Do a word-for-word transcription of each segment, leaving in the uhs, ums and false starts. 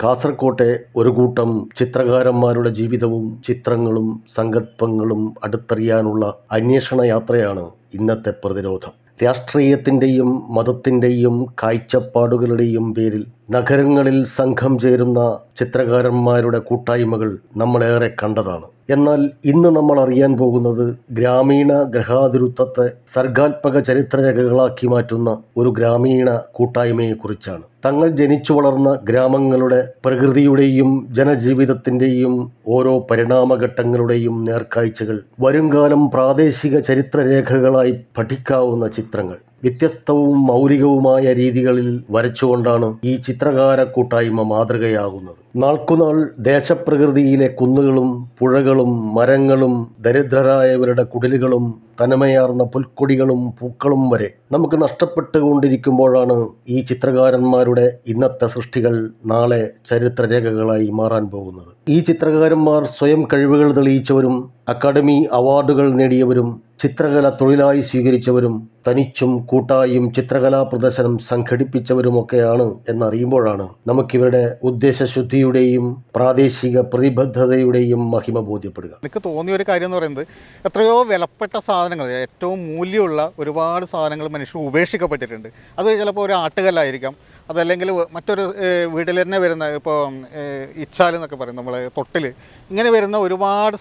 കാസർകോട്ടെ ഒരു കൂട്ടം ചിത്രകാരന്മാരുടെ ജീവിതവും ചിത്രങ്ങളും സങ്കല്പങ്ങളും അടുത്തറിയാനുള്ള അന്വേഷണ യാത്രയാണ് ഇന്നത്തെ പ്രതിരോധം. രാഷ്ട്രീയത്തിൻ്റെയും മതത്തിൻ്റെയും കാഴ്ചപ്പാടുകളുടെയും പേരിൽ നഗരങ്ങളിൽ സംഘം ചേരുന്ന ചിത്രകാരന്മാരുടെ കൂട്ടായ്മകൾ നമ്മളേറെ കണ്ടതാണ്. എന്നാൽ ഇന്ന് നമ്മൾ അറിയാൻ പോകുന്നത് ഗ്രാമീണ ഗ്രഹാതുരത്വത്തെ സർഗാത്മക ചരിത്രരേഖകളാക്കി മാറ്റുന്ന ഒരു ഗ്രാമീണ കൂട്ടായ്മയെക്കുറിച്ചാണ്. തങ്ങൾ ജനിച്ചു വളർന്ന ഗ്രാമങ്ങളുടെ പ്രകൃതിയുടെയും ജനജീവിതത്തിൻ്റെയും ഓരോ പരിണാമഘട്ടങ്ങളുടെയും നേർക്കാഴ്ചകൾ വരുംകാലം പ്രാദേശിക ചരിത്രരേഖകളായി പഠിക്കാവുന്ന ചിത്രങ്ങൾ വ്യത്യസ്തവും മൗലികവുമായ രീതികളിൽ വരച്ചുകൊണ്ടാണ് ഈ ചിത്രകാര കൂട്ടായ്മ മാതൃകയാകുന്നത്. നാൾക്കുനാൾ ദേശപ്രകൃതിയിലെ കുന്നുകളും പുഴകളും മരങ്ങളും ദരിദ്രരായവരുടെ കുടിലുകളും തനിമയാർന്ന പുൽക്കൊടികളും പൂക്കളും വരെ നമുക്ക് നഷ്ടപ്പെട്ടുകൊണ്ടിരിക്കുമ്പോഴാണ് ഈ ചിത്രകാരന്മാരുടെ ഇന്നത്തെ സൃഷ്ടികൾ നാളെ ചരിത്രരേഖകളായി മാറാൻ പോകുന്നത്. ഈ ചിത്രകാരന്മാർ സ്വയം കഴിവുകൾ തെളിയിച്ചവരും അക്കാദമി അവാർഡുകൾ നേടിയവരും ചിത്രകല തൊഴിലായി സ്വീകരിച്ചവരും തനിച്ചും കൂട്ടായും ചിത്രകലാ പ്രദർശനം സംഘടിപ്പിച്ചവരുമൊക്കെയാണ് എന്നറിയുമ്പോഴാണ് നമുക്കിവരുടെ ഉദ്ദേശശുദ്ധിയുടെയും പ്രാദേശിക പ്രതിബദ്ധതയുടെയും മഹിമ ബോധ്യപ്പെടുക. എനിക്ക് തോന്നിയ ഒരു കാര്യം എന്ന് പറയുന്നത്, എത്രയോ വിലപ്പെട്ട സാധനങ്ങൾ, ഏറ്റവും മൂല്യമുള്ള ഒരുപാട് സാധനങ്ങൾ മനുഷ്യർ ഉപേക്ഷിക്കപ്പെട്ടിട്ടുണ്ട്. അത് ചിലപ്പോൾ ഒരു ആട്ടുകല്ലായിരിക്കാം, അതല്ലെങ്കിൽ മറ്റൊരു വീട്ടിൽ തന്നെ വരുന്ന ഇപ്പോൾ ഇച്ചാൽ എന്നൊക്കെ പറയും, നമ്മൾ തൊട്ടിൽ, ഇങ്ങനെ വരുന്ന ഒരുപാട്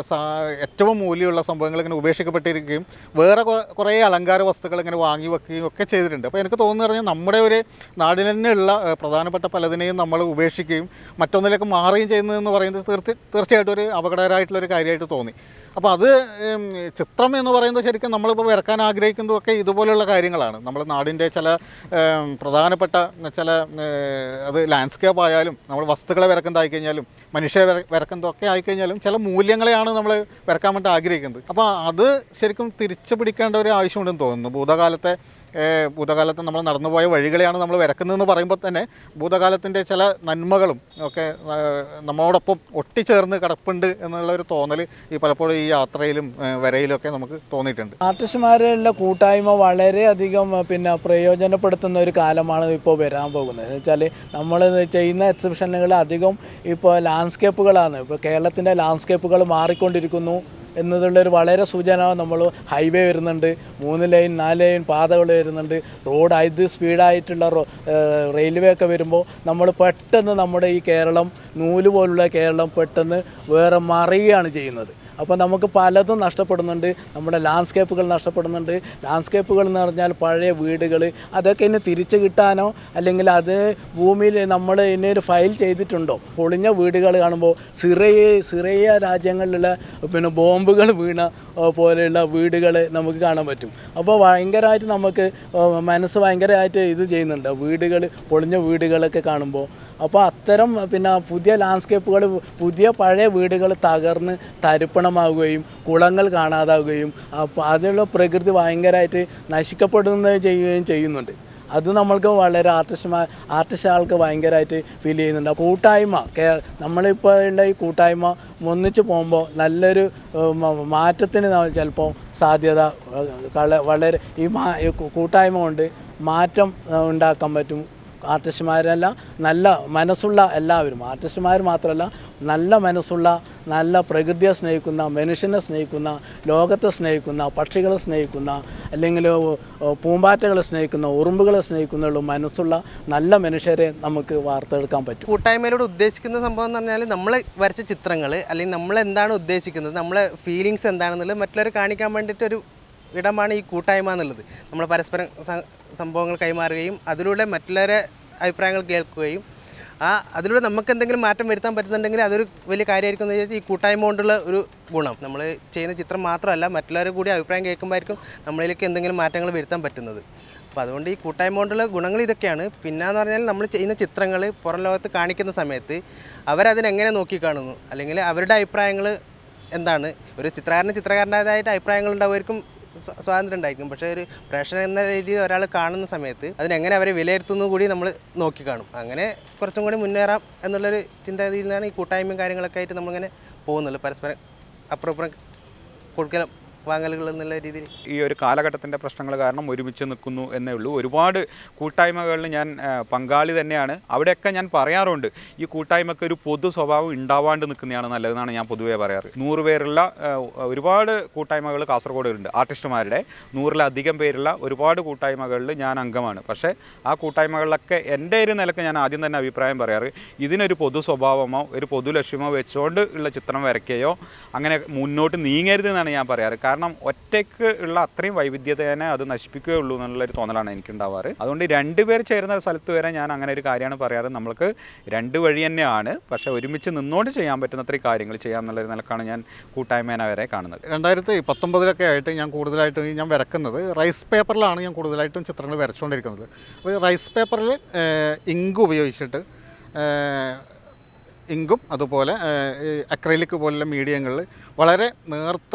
ഏറ്റവും മൂല്യമുള്ള സംഭവങ്ങൾ ഇങ്ങനെ ഉപേക്ഷിക്കപ്പെട്ടിരിക്കുകയും വേറെ കുറേ അലങ്കാര വസ്തുക്കൾ ഇങ്ങനെ വാങ്ങി വെക്കുകയും ഒക്കെ ചെയ്തിട്ടുണ്ട്. അപ്പോൾ എനിക്ക് തോന്നുന്നു പറഞ്ഞാൽ നമ്മുടെ ഒരു നാടിൽ തന്നെയുള്ള പ്രധാനപ്പെട്ട പലതിനെയും നമ്മൾ ഉപേക്ഷിക്കുകയും മറ്റൊന്നിലേക്ക് മാറുകയും ചെയ്യുന്നതെന്ന് പറയുന്നത് തീർച്ച തീർച്ചയായിട്ടും ഒരു അപകടകരമായിട്ടുള്ളൊരു കാര്യമായിട്ട് തോന്നി. അപ്പോൾ അത് ചിത്രം എന്ന് പറയുന്നത് ശരിക്കും നമ്മളിപ്പോൾ വരക്കാൻ ആഗ്രഹിക്കുന്നതൊക്കെ ഇതുപോലെയുള്ള കാര്യങ്ങളാണ്. നമ്മൾ നാടിൻ്റെ ചില പ്രധാനപ്പെട്ട ചില അത് ലാൻഡ്സ്കേപ്പ് ആയാലും നമ്മൾ വസ്തുക്കളെ വരക്കുന്നതായി കഴിഞ്ഞാലും മനുഷ്യ വര വരക്കുന്നതൊക്കെ ആയിക്കഴിഞ്ഞാലും ചില മൂല്യങ്ങളെയാണ് നമ്മൾ വരക്കാൻ വേണ്ടി ആഗ്രഹിക്കുന്നത്. അപ്പോൾ അത് ശരിക്കും തിരിച്ചു പിടിക്കേണ്ട ഒരു ആവശ്യമുണ്ടെന്ന് തോന്നുന്നു. ഭൂതകാലത്തെ ഭൂതകാലത്ത് നമ്മൾ നടന്നുപോയ വഴികളെയാണ് നമ്മൾ വരക്കുന്നതെന്ന് പറയുമ്പോൾ തന്നെ ഭൂതകാലത്തിൻ്റെ ചില നന്മകളും ഒക്കെ നമ്മോടൊപ്പം ഒട്ടിച്ചേർന്ന് കിടപ്പുണ്ട് എന്നുള്ള ഒരു തോന്നൽ ഈ പലപ്പോഴും ഈ യാത്രയിലും വരയിലൊക്കെ നമുക്ക് തോന്നിയിട്ടുണ്ട്. ആർട്ടിസ്റ്റുമാരുടെ കൂട്ടായ്മ വളരെയധികം പിന്നെ പ്രയോജനപ്പെടുത്തുന്ന ഒരു കാലമാണ് ഇപ്പോൾ വരാൻ പോകുന്നത്. എന്ന് വെച്ചാൽ നമ്മൾ ചെയ്യുന്ന എക്സിബിഷനുകൾ അധികം ഇപ്പോൾ ലാൻഡ്സ്കേപ്പുകളാണ്. ഇപ്പോൾ കേരളത്തിൻ്റെ ലാൻഡ്സ്കേപ്പുകൾ മാറിക്കൊണ്ടിരിക്കുന്നു എന്നതുള്ളൊരു വളരെ സൂചന. നമ്മൾ ഹൈവേ വരുന്നുണ്ട്, മൂന്ന് ലൈൻ നാല് ലൈൻ പാതകൾ വരുന്നുണ്ട്, റോഡ് ഇത് സ്പീഡായിട്ടുള്ള റെയിൽവേ ഒക്കെ വരുമ്പോൾ നമ്മൾ പെട്ടെന്ന് നമ്മുടെ ഈ കേരളം, നൂല് പോലുള്ള കേരളം പെട്ടെന്ന് വേറെ മറിയുകയാണ് ചെയ്യുന്നത്. അപ്പോൾ നമുക്ക് പലതും നഷ്ടപ്പെടുന്നുണ്ട്. നമ്മുടെ ലാൻഡ്സ്കേപ്പുകൾ നഷ്ടപ്പെടുന്നുണ്ട്. ലാൻഡ്സ്കേപ്പുകൾ എന്ന് പറഞ്ഞാൽ പഴയ വീടുകൾ, അതൊക്കെ ഇനി തിരിച്ചു കിട്ടാനോ അല്ലെങ്കിൽ അത് ഭൂമിയിൽ നമ്മൾ ഇനി ഒരു ഫയൽ ചെയ്തിട്ടുണ്ടോ? പൊളിഞ്ഞ വീടുകൾ കാണുമ്പോൾ സിറിയ സിറിയ രാജ്യങ്ങളിലുള്ള പിന്നെ ബോംബുകൾ വീണ പോലെയുള്ള വീടുകൾ നമുക്ക് കാണാൻ പറ്റും. അപ്പോൾ ഭയങ്കരമായിട്ട് നമുക്ക് മനസ്സ് ഭയങ്കരമായിട്ട് ഇത് ചെയ്യുന്നുണ്ട്, വീടുകൾ പൊളിഞ്ഞ വീടുകളൊക്കെ കാണുമ്പോൾ. അപ്പോൾ അത്തരം പിന്നെ പുതിയ ലാൻഡ്സ്കേപ്പുകൾ, പുതിയ പഴയ വീടുകൾ തകർന്ന് തരിപ്പണമാവുകയും കുളങ്ങൾ കാണാതാവുകയും അപ്പോൾ അതിലുള്ള പ്രകൃതി ഭയങ്കരമായിട്ട് നശിക്കപ്പെടുന്നത് ചെയ്യുകയും ചെയ്യുന്നുണ്ട്. അത് നമ്മൾക്ക് വളരെ ആർട്ടിസ്റ്റ്മാർ ആർട്ടിസ്റ്റുകൾക്ക് ഭയങ്കരമായിട്ട് ഫീൽ ചെയ്യുന്നുണ്ട്. കൂട്ടായ്മ നമ്മളിപ്പോൾ ഉള്ള ഈ കൂട്ടായ്മ ഒന്നിച്ച് പോകുമ്പോൾ നല്ലൊരു മാറ്റത്തിന് ചിലപ്പോൾ സാധ്യത വളരെ ഈ മാ കൂട്ടായ്മ കൊണ്ട് മാറ്റം ഉണ്ടാക്കാൻ പറ്റും. ആർട്ടിസ്റ്റുമാരല്ല, നല്ല മനസ്സുള്ള എല്ലാവരും, ആർട്ടിസ്റ്റുമാർ മാത്രമല്ല, നല്ല മനസ്സുള്ള, നല്ല പ്രകൃതിയെ സ്നേഹിക്കുന്ന, മനുഷ്യനെ സ്നേഹിക്കുന്ന, ലോകത്തെ സ്നേഹിക്കുന്ന, പക്ഷികളെ സ്നേഹിക്കുന്ന, അല്ലെങ്കിൽ പൂമ്പാറ്റകളെ സ്നേഹിക്കുന്ന, ഉറുമ്പുകളെ സ്നേഹിക്കുന്ന മനസ്സുള്ള നല്ല മനുഷ്യരെ നമുക്ക് വാർത്തെടുക്കാൻ പറ്റും. കൂട്ടായ്മയിലൂടെ ഉദ്ദേശിക്കുന്ന സംഭവം എന്ന് പറഞ്ഞാൽ നമ്മൾ വരച്ച ചിത്രങ്ങൾ അല്ലെങ്കിൽ നമ്മൾ എന്താണ് ഉദ്ദേശിക്കുന്നത്, നമ്മളെ ഫീലിങ്സ് എന്താണെന്നുള്ളത് മറ്റുള്ളവരെ കാണിക്കാൻ വേണ്ടിയിട്ടൊരു ഇടമാണ് ഈ കൂട്ടായ്മ എന്നുള്ളത്. നമ്മൾ പരസ്പരം സംഭവങ്ങൾ കൈമാറുകയും അതിലൂടെ മറ്റുള്ളവരെ അഭിപ്രായങ്ങൾ കേൾക്കുകയും ആ അതിലൂടെ നമുക്ക് എന്തെങ്കിലും മാറ്റം വരുത്താൻ പറ്റുന്നുണ്ടെങ്കിൽ അതൊരു വലിയ കാര്യമായിരിക്കും എന്ന് വിചാരിച്ചാൽ ഈ കൂട്ടായ്മ കൊണ്ടുള്ള ഒരു ഗുണം. നമ്മൾ ചെയ്യുന്ന ചിത്രം മാത്രമല്ല, മറ്റുള്ളവരെ കൂടി അഭിപ്രായം കേൾക്കുമ്പോഴായിരിക്കും നമ്മളിലേക്ക് എന്തെങ്കിലും മാറ്റങ്ങൾ വരുത്താൻ പറ്റുന്നത്. അപ്പോൾ അതുകൊണ്ട് ഈ കൂട്ടായ്മ കൊണ്ടുള്ള ഗുണങ്ങൾ ഇതൊക്കെയാണ്. പിന്നെയെന്ന് പറഞ്ഞാൽ നമ്മൾ ചെയ്യുന്ന ചിത്രങ്ങൾ പുറം ലോകത്ത് കാണിക്കുന്ന സമയത്ത് അവരതിനെങ്ങനെ നോക്കിക്കാണുന്നു, അല്ലെങ്കിൽ അവരുടെ അഭിപ്രായങ്ങൾ എന്താണ്. ഒരു ചിത്രകാരന് ചിത്രകാരൻ്റേതായിട്ട് അഭിപ്രായങ്ങൾ ഉണ്ടാവുമായിരിക്കും, സ്വാതന്ത്ര്യം ഉണ്ടായിരിക്കും. പക്ഷേ ഒരു പ്രേക്ഷകൻ എന്ന രീതിയിൽ ഒരാൾ കാണുന്ന സമയത്ത് അതിനെങ്ങനെ അവരെ വിലയിരുത്തുന്നു കൂടി നമ്മൾ നോക്കിക്കാണും. അങ്ങനെ കുറച്ചും കൂടി മുന്നേറാം എന്നുള്ളൊരു ചിന്താഗതിയിൽ നിന്നാണ് ഈ കൂട്ടായ്മയും കാര്യങ്ങളൊക്കെ ആയിട്ട് നമ്മളിങ്ങനെ പോകുന്നുള്ളൂ. പരസ്പരം അപ്പുറം ഇപ്പുറം കൊടുക്കലും വാങ്ങലുകൾ എന്നുള്ള രീതിയിൽ ഈ ഒരു കാലഘട്ടത്തിൻ്റെ പ്രശ്നങ്ങൾ കാരണം ഒരുമിച്ച് നിൽക്കുന്നു എന്നേ ഉള്ളൂ. ഒരുപാട് കൂട്ടായ്മകളിൽ ഞാൻ പങ്കാളി തന്നെയാണ്. അവിടെയൊക്കെ ഞാൻ പറയാറുണ്ട്, ഈ കൂട്ടായ്മയ്ക്ക് ഒരു പൊതു സ്വഭാവം ഉണ്ടാവാണ്ട് നിൽക്കുന്നതാണ് നല്ലതെന്നാണ് ഞാൻ പൊതുവേ പറയാറ്. നൂറ് പേരുള്ള ഒരുപാട് കൂട്ടായ്മകൾ കാസർഗോഡ് ഉണ്ട്, ആർട്ടിസ്റ്റുമാരുടെ നൂറിലധികം പേരുള്ള ഒരുപാട് കൂട്ടായ്മകളിൽ ഞാൻ അംഗമാണ്. പക്ഷേ ആ കൂട്ടായ്മകളിലൊക്കെ എൻ്റെ ഒരു നിലക്ക് ഞാൻ ആദ്യം തന്നെ അഭിപ്രായം പറയാറ്, ഇതിനൊരു പൊതു സ്വഭാവമോ ഒരു പൊതു ലക്ഷ്യമോ വെച്ചുകൊണ്ട് ഉള്ള ചിത്രം വരയ്ക്കുകയോ അങ്ങനെ മുന്നോട്ട് നീങ്ങരുത് എന്നാണ് ഞാൻ പറയാറ്. കാരണം ഒറ്റയ്ക്ക് ഉള്ള അത്രയും വൈവിധ്യതേനെ അത് നശിപ്പിക്കുകയുള്ളൂ എന്നുള്ളൊരു തോന്നലാണ് എനിക്കുണ്ടാവാറ്. അതുകൊണ്ട് രണ്ടുപേർ ചേരുന്ന സ്ഥലത്ത് വരെ ഞാൻ അങ്ങനെ ഒരു കാര്യമാണ് പറയാറ്, നമ്മൾക്ക് രണ്ട് വഴി തന്നെയാണ്, പക്ഷേ ഒരുമിച്ച് നിന്നോണ്ട് ചെയ്യാൻ പറ്റുന്ന അത്രയും കാര്യങ്ങൾ ചെയ്യാമെന്നുള്ളൊരു നിലക്കാണ് ഞാൻ കൂട്ടായ്മേനെ വരെ കാണുന്നത്. രണ്ടായിരത്തി പത്തൊമ്പതിലൊക്കെ ആയിട്ട് ഞാൻ കൂടുതലായിട്ടും ഞാൻ വരക്കുന്നത് റൈസ് പേപ്പറിലാണ് ഞാൻ കൂടുതലായിട്ടും ചിത്രങ്ങൾ വരച്ചുകൊണ്ടിരിക്കുന്നത്. അപ്പോൾ റൈസ് പേപ്പറിൽ ഇങ്ക് ഉപയോഗിച്ചിട്ട് ഇങ്കും അതുപോലെ അക്രൈലിക് പോലുള്ള മീഡിയങ്ങളിൽ വളരെ നേർത്ത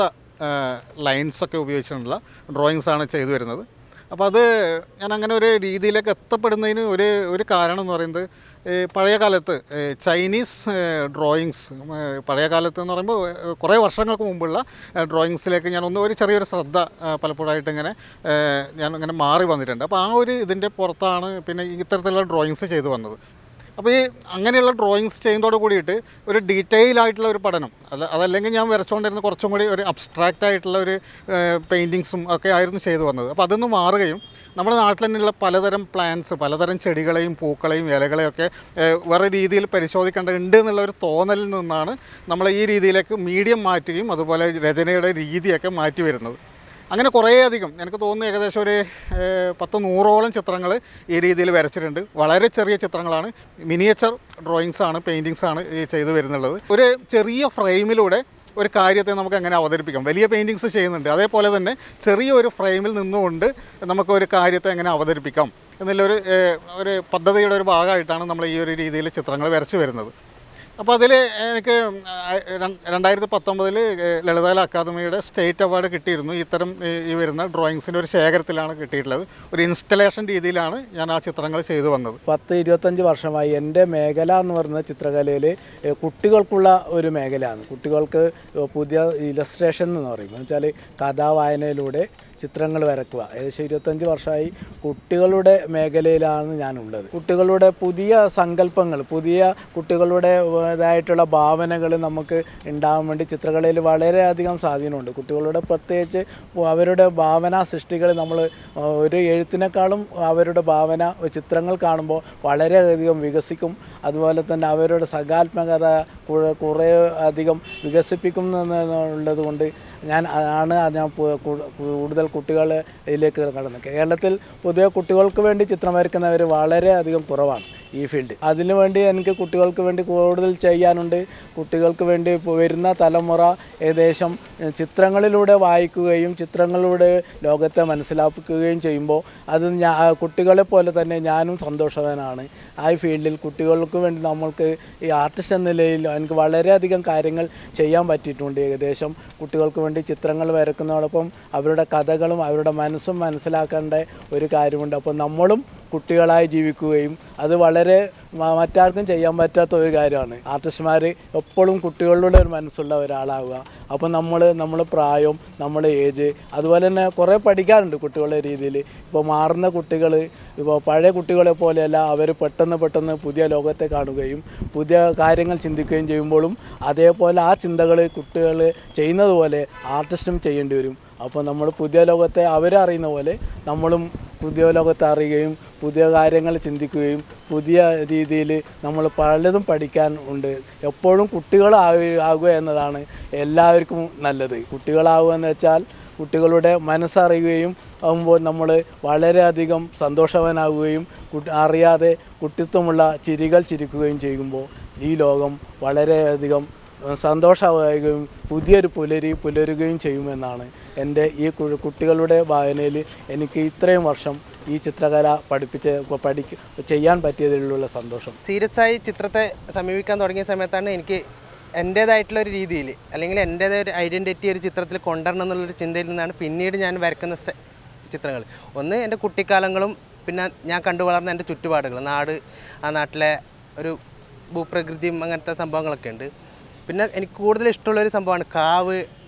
ലൈൻസൊക്കെ ഉപയോഗിച്ചിട്ടുള്ള ഡ്രോയിങ്സാണ് ചെയ്തു വരുന്നത്. അപ്പോൾ അത് ഞാൻ അങ്ങനെ ഒരു രീതിയിലേക്ക് എത്തപ്പെടുന്നതിന് ഒരു ഒരു കാരണം എന്ന് പറയുന്നത്, പഴയ കാലത്ത് ചൈനീസ് ഡ്രോയിങ്സ്, പഴയ കാലത്ത് എന്ന് പറയുമ്പോൾ കുറേ വർഷങ്ങൾക്ക് മുമ്പുള്ള ഡ്രോയിങ്സിലേക്ക് ഞാൻ ഒന്ന് ഒരു ചെറിയൊരു ശ്രദ്ധ പലപ്പോഴായിട്ട് ഇങ്ങനെ ഞാൻ ഇങ്ങനെ മാറി വന്നിട്ടുണ്ട്. അപ്പോൾ ആ ഒരു ഇതിൻ്റെ പുറത്താണ് പിന്നെ ഇത്തരത്തിലുള്ള ഡ്രോയിങ്സ് ചെയ്തു വന്നത്. അപ്പോൾ ഈ അങ്ങനെയുള്ള ഡ്രോയിങ്സ് ചെയ്യുന്നതോട് കൂടിയിട്ട് ഒരു ഡീറ്റെയിൽ ആയിട്ടുള്ള ഒരു പഠനം, അത് അതല്ലെങ്കിൽ ഞാൻ വരച്ചുകൊണ്ടിരുന്ന കുറച്ചും കൂടി ഒരു അബ്സ്ട്രാക്റ്റ് ആയിട്ടുള്ള ഒരു പെയിൻറ്റിങ്സും ഒക്കെ ആയിരുന്നു ചെയ്തു വന്നത്. അപ്പോൾ അതൊന്ന് മാറുകയും നമ്മുടെ നാട്ടിൽ തന്നെയുള്ള പലതരം പ്ലാന്റ്സ്, പലതരം ചെടികളെയും പൂക്കളെയും ഇലകളെയൊക്കെ വേറെ രീതിയിൽ പരിശോധിക്കേണ്ടതുണ്ട് എന്നുള്ള ഒരു തോന്നലിൽ നിന്നാണ് നമ്മൾ ഈ രീതിയിലേക്ക് മീഡിയം മാറ്റുകയും അതുപോലെ രചനയുടെ രീതിയൊക്കെ മാറ്റി വരുന്നത്. അങ്ങനെ കുറേയധികം എനിക്ക് തോന്നുന്നു ഏകദേശം ഒരു പത്ത് നൂറോളം ചിത്രങ്ങൾ ഈ രീതിയിൽ വരച്ചിട്ടുണ്ട്. വളരെ ചെറിയ ചിത്രങ്ങളാണ്, മിനിയേച്ചർ ഡ്രോയിങ്സാണ്, പെയിൻറ്റിങ്സാണ് ഈ ചെയ്തു വരുന്നുള്ളത്. ഒരു ചെറിയ ഫ്രെയിമിലൂടെ ഒരു കാര്യത്തെ നമുക്ക് എങ്ങനെ അവതരിപ്പിക്കാം. വലിയ പെയിൻറ്റിങ്സ് ചെയ്യുന്നുണ്ട്, അതേപോലെ തന്നെ ചെറിയൊരു ഫ്രെയിമിൽ നിന്നുകൊണ്ട് നമുക്കൊരു കാര്യത്തെ എങ്ങനെ അവതരിപ്പിക്കാം എന്നുള്ളൊരു ഒരു പദ്ധതിയുടെ ഒരു ഭാഗമായിട്ടാണ് നമ്മൾ ഈ ഒരു രീതിയിൽ ചിത്രങ്ങൾ വരച്ചു വരുന്നത്. അപ്പോൾ അതിൽ എനിക്ക് രണ്ടായിരത്തി പത്തൊമ്പതിൽ ലളിതകല അക്കാദമിയുടെ സ്റ്റേറ്റ് അവാർഡ് കിട്ടിയിരുന്നു. ഇത്തരം ഈ വരുന്ന ഡ്രോയിങ്സിൻ്റെ ഒരു ശേഖരത്തിലാണ് കിട്ടിയിട്ടുള്ളത്. ഒരു ഇൻസ്റ്റലേഷൻ രീതിയിലാണ് ഞാൻ ആ ചിത്രങ്ങൾ ചെയ്തു വന്നത്. പത്ത് ഇരുപത്തഞ്ച് വർഷമായി എൻ്റെ മേഖല എന്ന് പറയുന്നത് ചിത്രകലയിൽ കുട്ടികൾക്കുള്ള ഒരു മേഖലയാണ്. കുട്ടികൾക്ക് പുതിയ ഇലസ്ട്രേഷൻ എന്ന് പറയുന്നത് വെച്ചാൽ കഥാവായനയിലൂടെ ചിത്രങ്ങൾ വരക്കുക. ഏകദേശം ഇരുപത്തഞ്ച് വർഷമായി കുട്ടികളുടെ മേഖലയിലാണ് ഞാനുള്ളത്. കുട്ടികളുടെ പുതിയ സങ്കല്പങ്ങൾ, പുതിയ കുട്ടികളുടേതായിട്ടുള്ള ഭാവനകൾ നമുക്ക് ഉണ്ടാകാൻ വേണ്ടി ചിത്രകലയിൽ വളരെയധികം സ്വാധീനമുണ്ട്. കുട്ടികളുടെ പ്രത്യേകിച്ച് അവരുടെ ഭാവന സൃഷ്ടികൾ നമ്മൾ ഒരു എഴുത്തിനേക്കാളും അവരുടെ ഭാവന ചിത്രങ്ങൾ കാണുമ്പോൾ വളരെയധികം വികസിക്കും. അതുപോലെ തന്നെ അവരുടെ സർഗാത്മകത കുറേ അധികം വികസിപ്പിക്കും എന്നുള്ളത് കൊണ്ട് ഞാൻ ആണ് ഞാൻ കൂടുതൽ കുട്ടികളിലേക്ക് കടന്നത്. കേരളത്തിൽ പൊതുവെ കുട്ടികൾക്ക് വേണ്ടി ചിത്രം വരയ്ക്കുന്നവർ വളരെയധികം കുറവാണ് ഈ ഫീൽഡ്. അതിനു വേണ്ടി എനിക്ക് കുട്ടികൾക്ക് വേണ്ടി കൂടുതൽ ചെയ്യാനുണ്ട്. കുട്ടികൾക്ക് വേണ്ടി വരുന്ന തലമുറ ഏകദേശം ചിത്രങ്ങളിലൂടെ വായിക്കുകയും ചിത്രങ്ങളിലൂടെ ലോകത്തെ മനസ്സിലാക്കുകയും ചെയ്യുമ്പോൾ അത് ഞാൻ കുട്ടികളെ പോലെ തന്നെ ഞാനും സന്തോഷവാനാണ്. ആ ഫീൽഡിൽ കുട്ടികൾക്ക് വേണ്ടി നമ്മൾക്ക് ഈ ആർട്ടിസ്റ്റ് എന്ന നിലയിൽ എനിക്ക് വളരെയധികം കാര്യങ്ങൾ ചെയ്യാൻ പറ്റിയിട്ടുണ്ട്. ഏകദേശം കുട്ടികൾക്ക് വേണ്ടി ചിത്രങ്ങൾ വരക്കുന്നതോടൊപ്പം അവരുടെ കഥകളും അവരുടെ മനസ്സും മനസ്സിലാക്കേണ്ട ഒരു കാര്യമുണ്ട്. അപ്പോൾ നമ്മളും കുട്ടികളായി ജീവിക്കുകയും അത് വളരെ മറ്റാർക്കും ചെയ്യാൻ പറ്റാത്ത ഒരു കാര്യമാണ്. ആർട്ടിസ്റ്റുമാർ എപ്പോഴും കുട്ടികളുടെ ഒരു മനസ്സുള്ള ഒരാളാവുക. അപ്പോൾ നമ്മൾ നമ്മളെ പ്രായം, നമ്മളെ ഏജ്, അതുപോലെ തന്നെ കുറേ പഠിക്കാറുണ്ട് കുട്ടികളുടെ രീതിയിൽ. ഇപ്പോൾ മാറുന്ന കുട്ടികൾ ഇപ്പോൾ പഴയ കുട്ടികളെ പോലെയല്ല, അവർ പെട്ടെന്ന് പെട്ടെന്ന് പുതിയ ലോകത്തെ കാണുകയും പുതിയ കാര്യങ്ങൾ ചിന്തിക്കുകയും ചെയ്യുമ്പോഴും അതേപോലെ ആ ചിന്തകൾ കുട്ടികൾ ചെയ്യുന്നത് പോലെ ആർട്ടിസ്റ്റും ചെയ്യേണ്ടി വരും. അപ്പോൾ നമ്മൾ പുതിയ ലോകത്തെ അവരറിയുന്ന പോലെ നമ്മളും പുതിയ ലോകത്തെ അറിയുകയും പുതിയ കാര്യങ്ങൾ ചിന്തിക്കുകയും പുതിയ രീതിയിൽ നമ്മൾ പലതും പഠിക്കാൻ ഉണ്ട്. എപ്പോഴും കുട്ടികളാകുക എന്നതാണ് എല്ലാവർക്കും നല്ലത്. കുട്ടികളാവുക എന്ന് വെച്ചാൽ കുട്ടികളുടെ മനസ്സറിയുകയും ആകുമ്പോൾ നമ്മൾ വളരെയധികം സന്തോഷവാനാവുകയും അറിയാതെ കുട്ടിത്വമുള്ള ചിരികൾ ചിരിക്കുകയും ചെയ്യുമ്പോൾ ഈ ലോകം വളരെയധികം സന്തോഷമാവുകയും പുതിയൊരു പുലരി പുലരുകയും ചെയ്യുമെന്നാണ് എൻ്റെ ഈ കുട്ടികളുടെ വായനയിൽ എനിക്ക് ഇത്രയും വർഷം ഈ ചിത്രകല പഠിപ്പിച്ച് പഠിക്ക ചെയ്യാൻ പറ്റിയതിലുള്ള സന്തോഷം. സീരിയസ് ആയി ചിത്രത്തെ സമീപിക്കാൻ തുടങ്ങിയ സമയത്താണ് എനിക്ക് എൻ്റേതായിട്ടുള്ള ഒരു രീതിയിൽ അല്ലെങ്കിൽ എൻ്റേതായ ഒരു ഐഡൻറ്റിറ്റി ഒരു ചിത്രത്തിൽ കൊണ്ടുവരണം എന്നുള്ളൊരു ചിന്തയിൽ നിന്നാണ് പിന്നീട് ഞാൻ വരക്കുന്ന ചിത്രങ്ങൾ. ഒന്ന് എൻ്റെ കുട്ടിക്കാലങ്ങളും പിന്നെ ഞാൻ കണ്ടു വളർന്ന എൻ്റെ ചുറ്റുപാടുകൾ, നാട്, ആ നാട്ടിലെ ഒരു ഭൂപ്രകൃതിയും അങ്ങനത്തെ സംഭവങ്ങളൊക്കെ ഉണ്ട്. പിന്നെ എനിക്ക് കൂടുതൽ ഇഷ്ടമുള്ളൊരു സംഭവമാണ് കാവ്,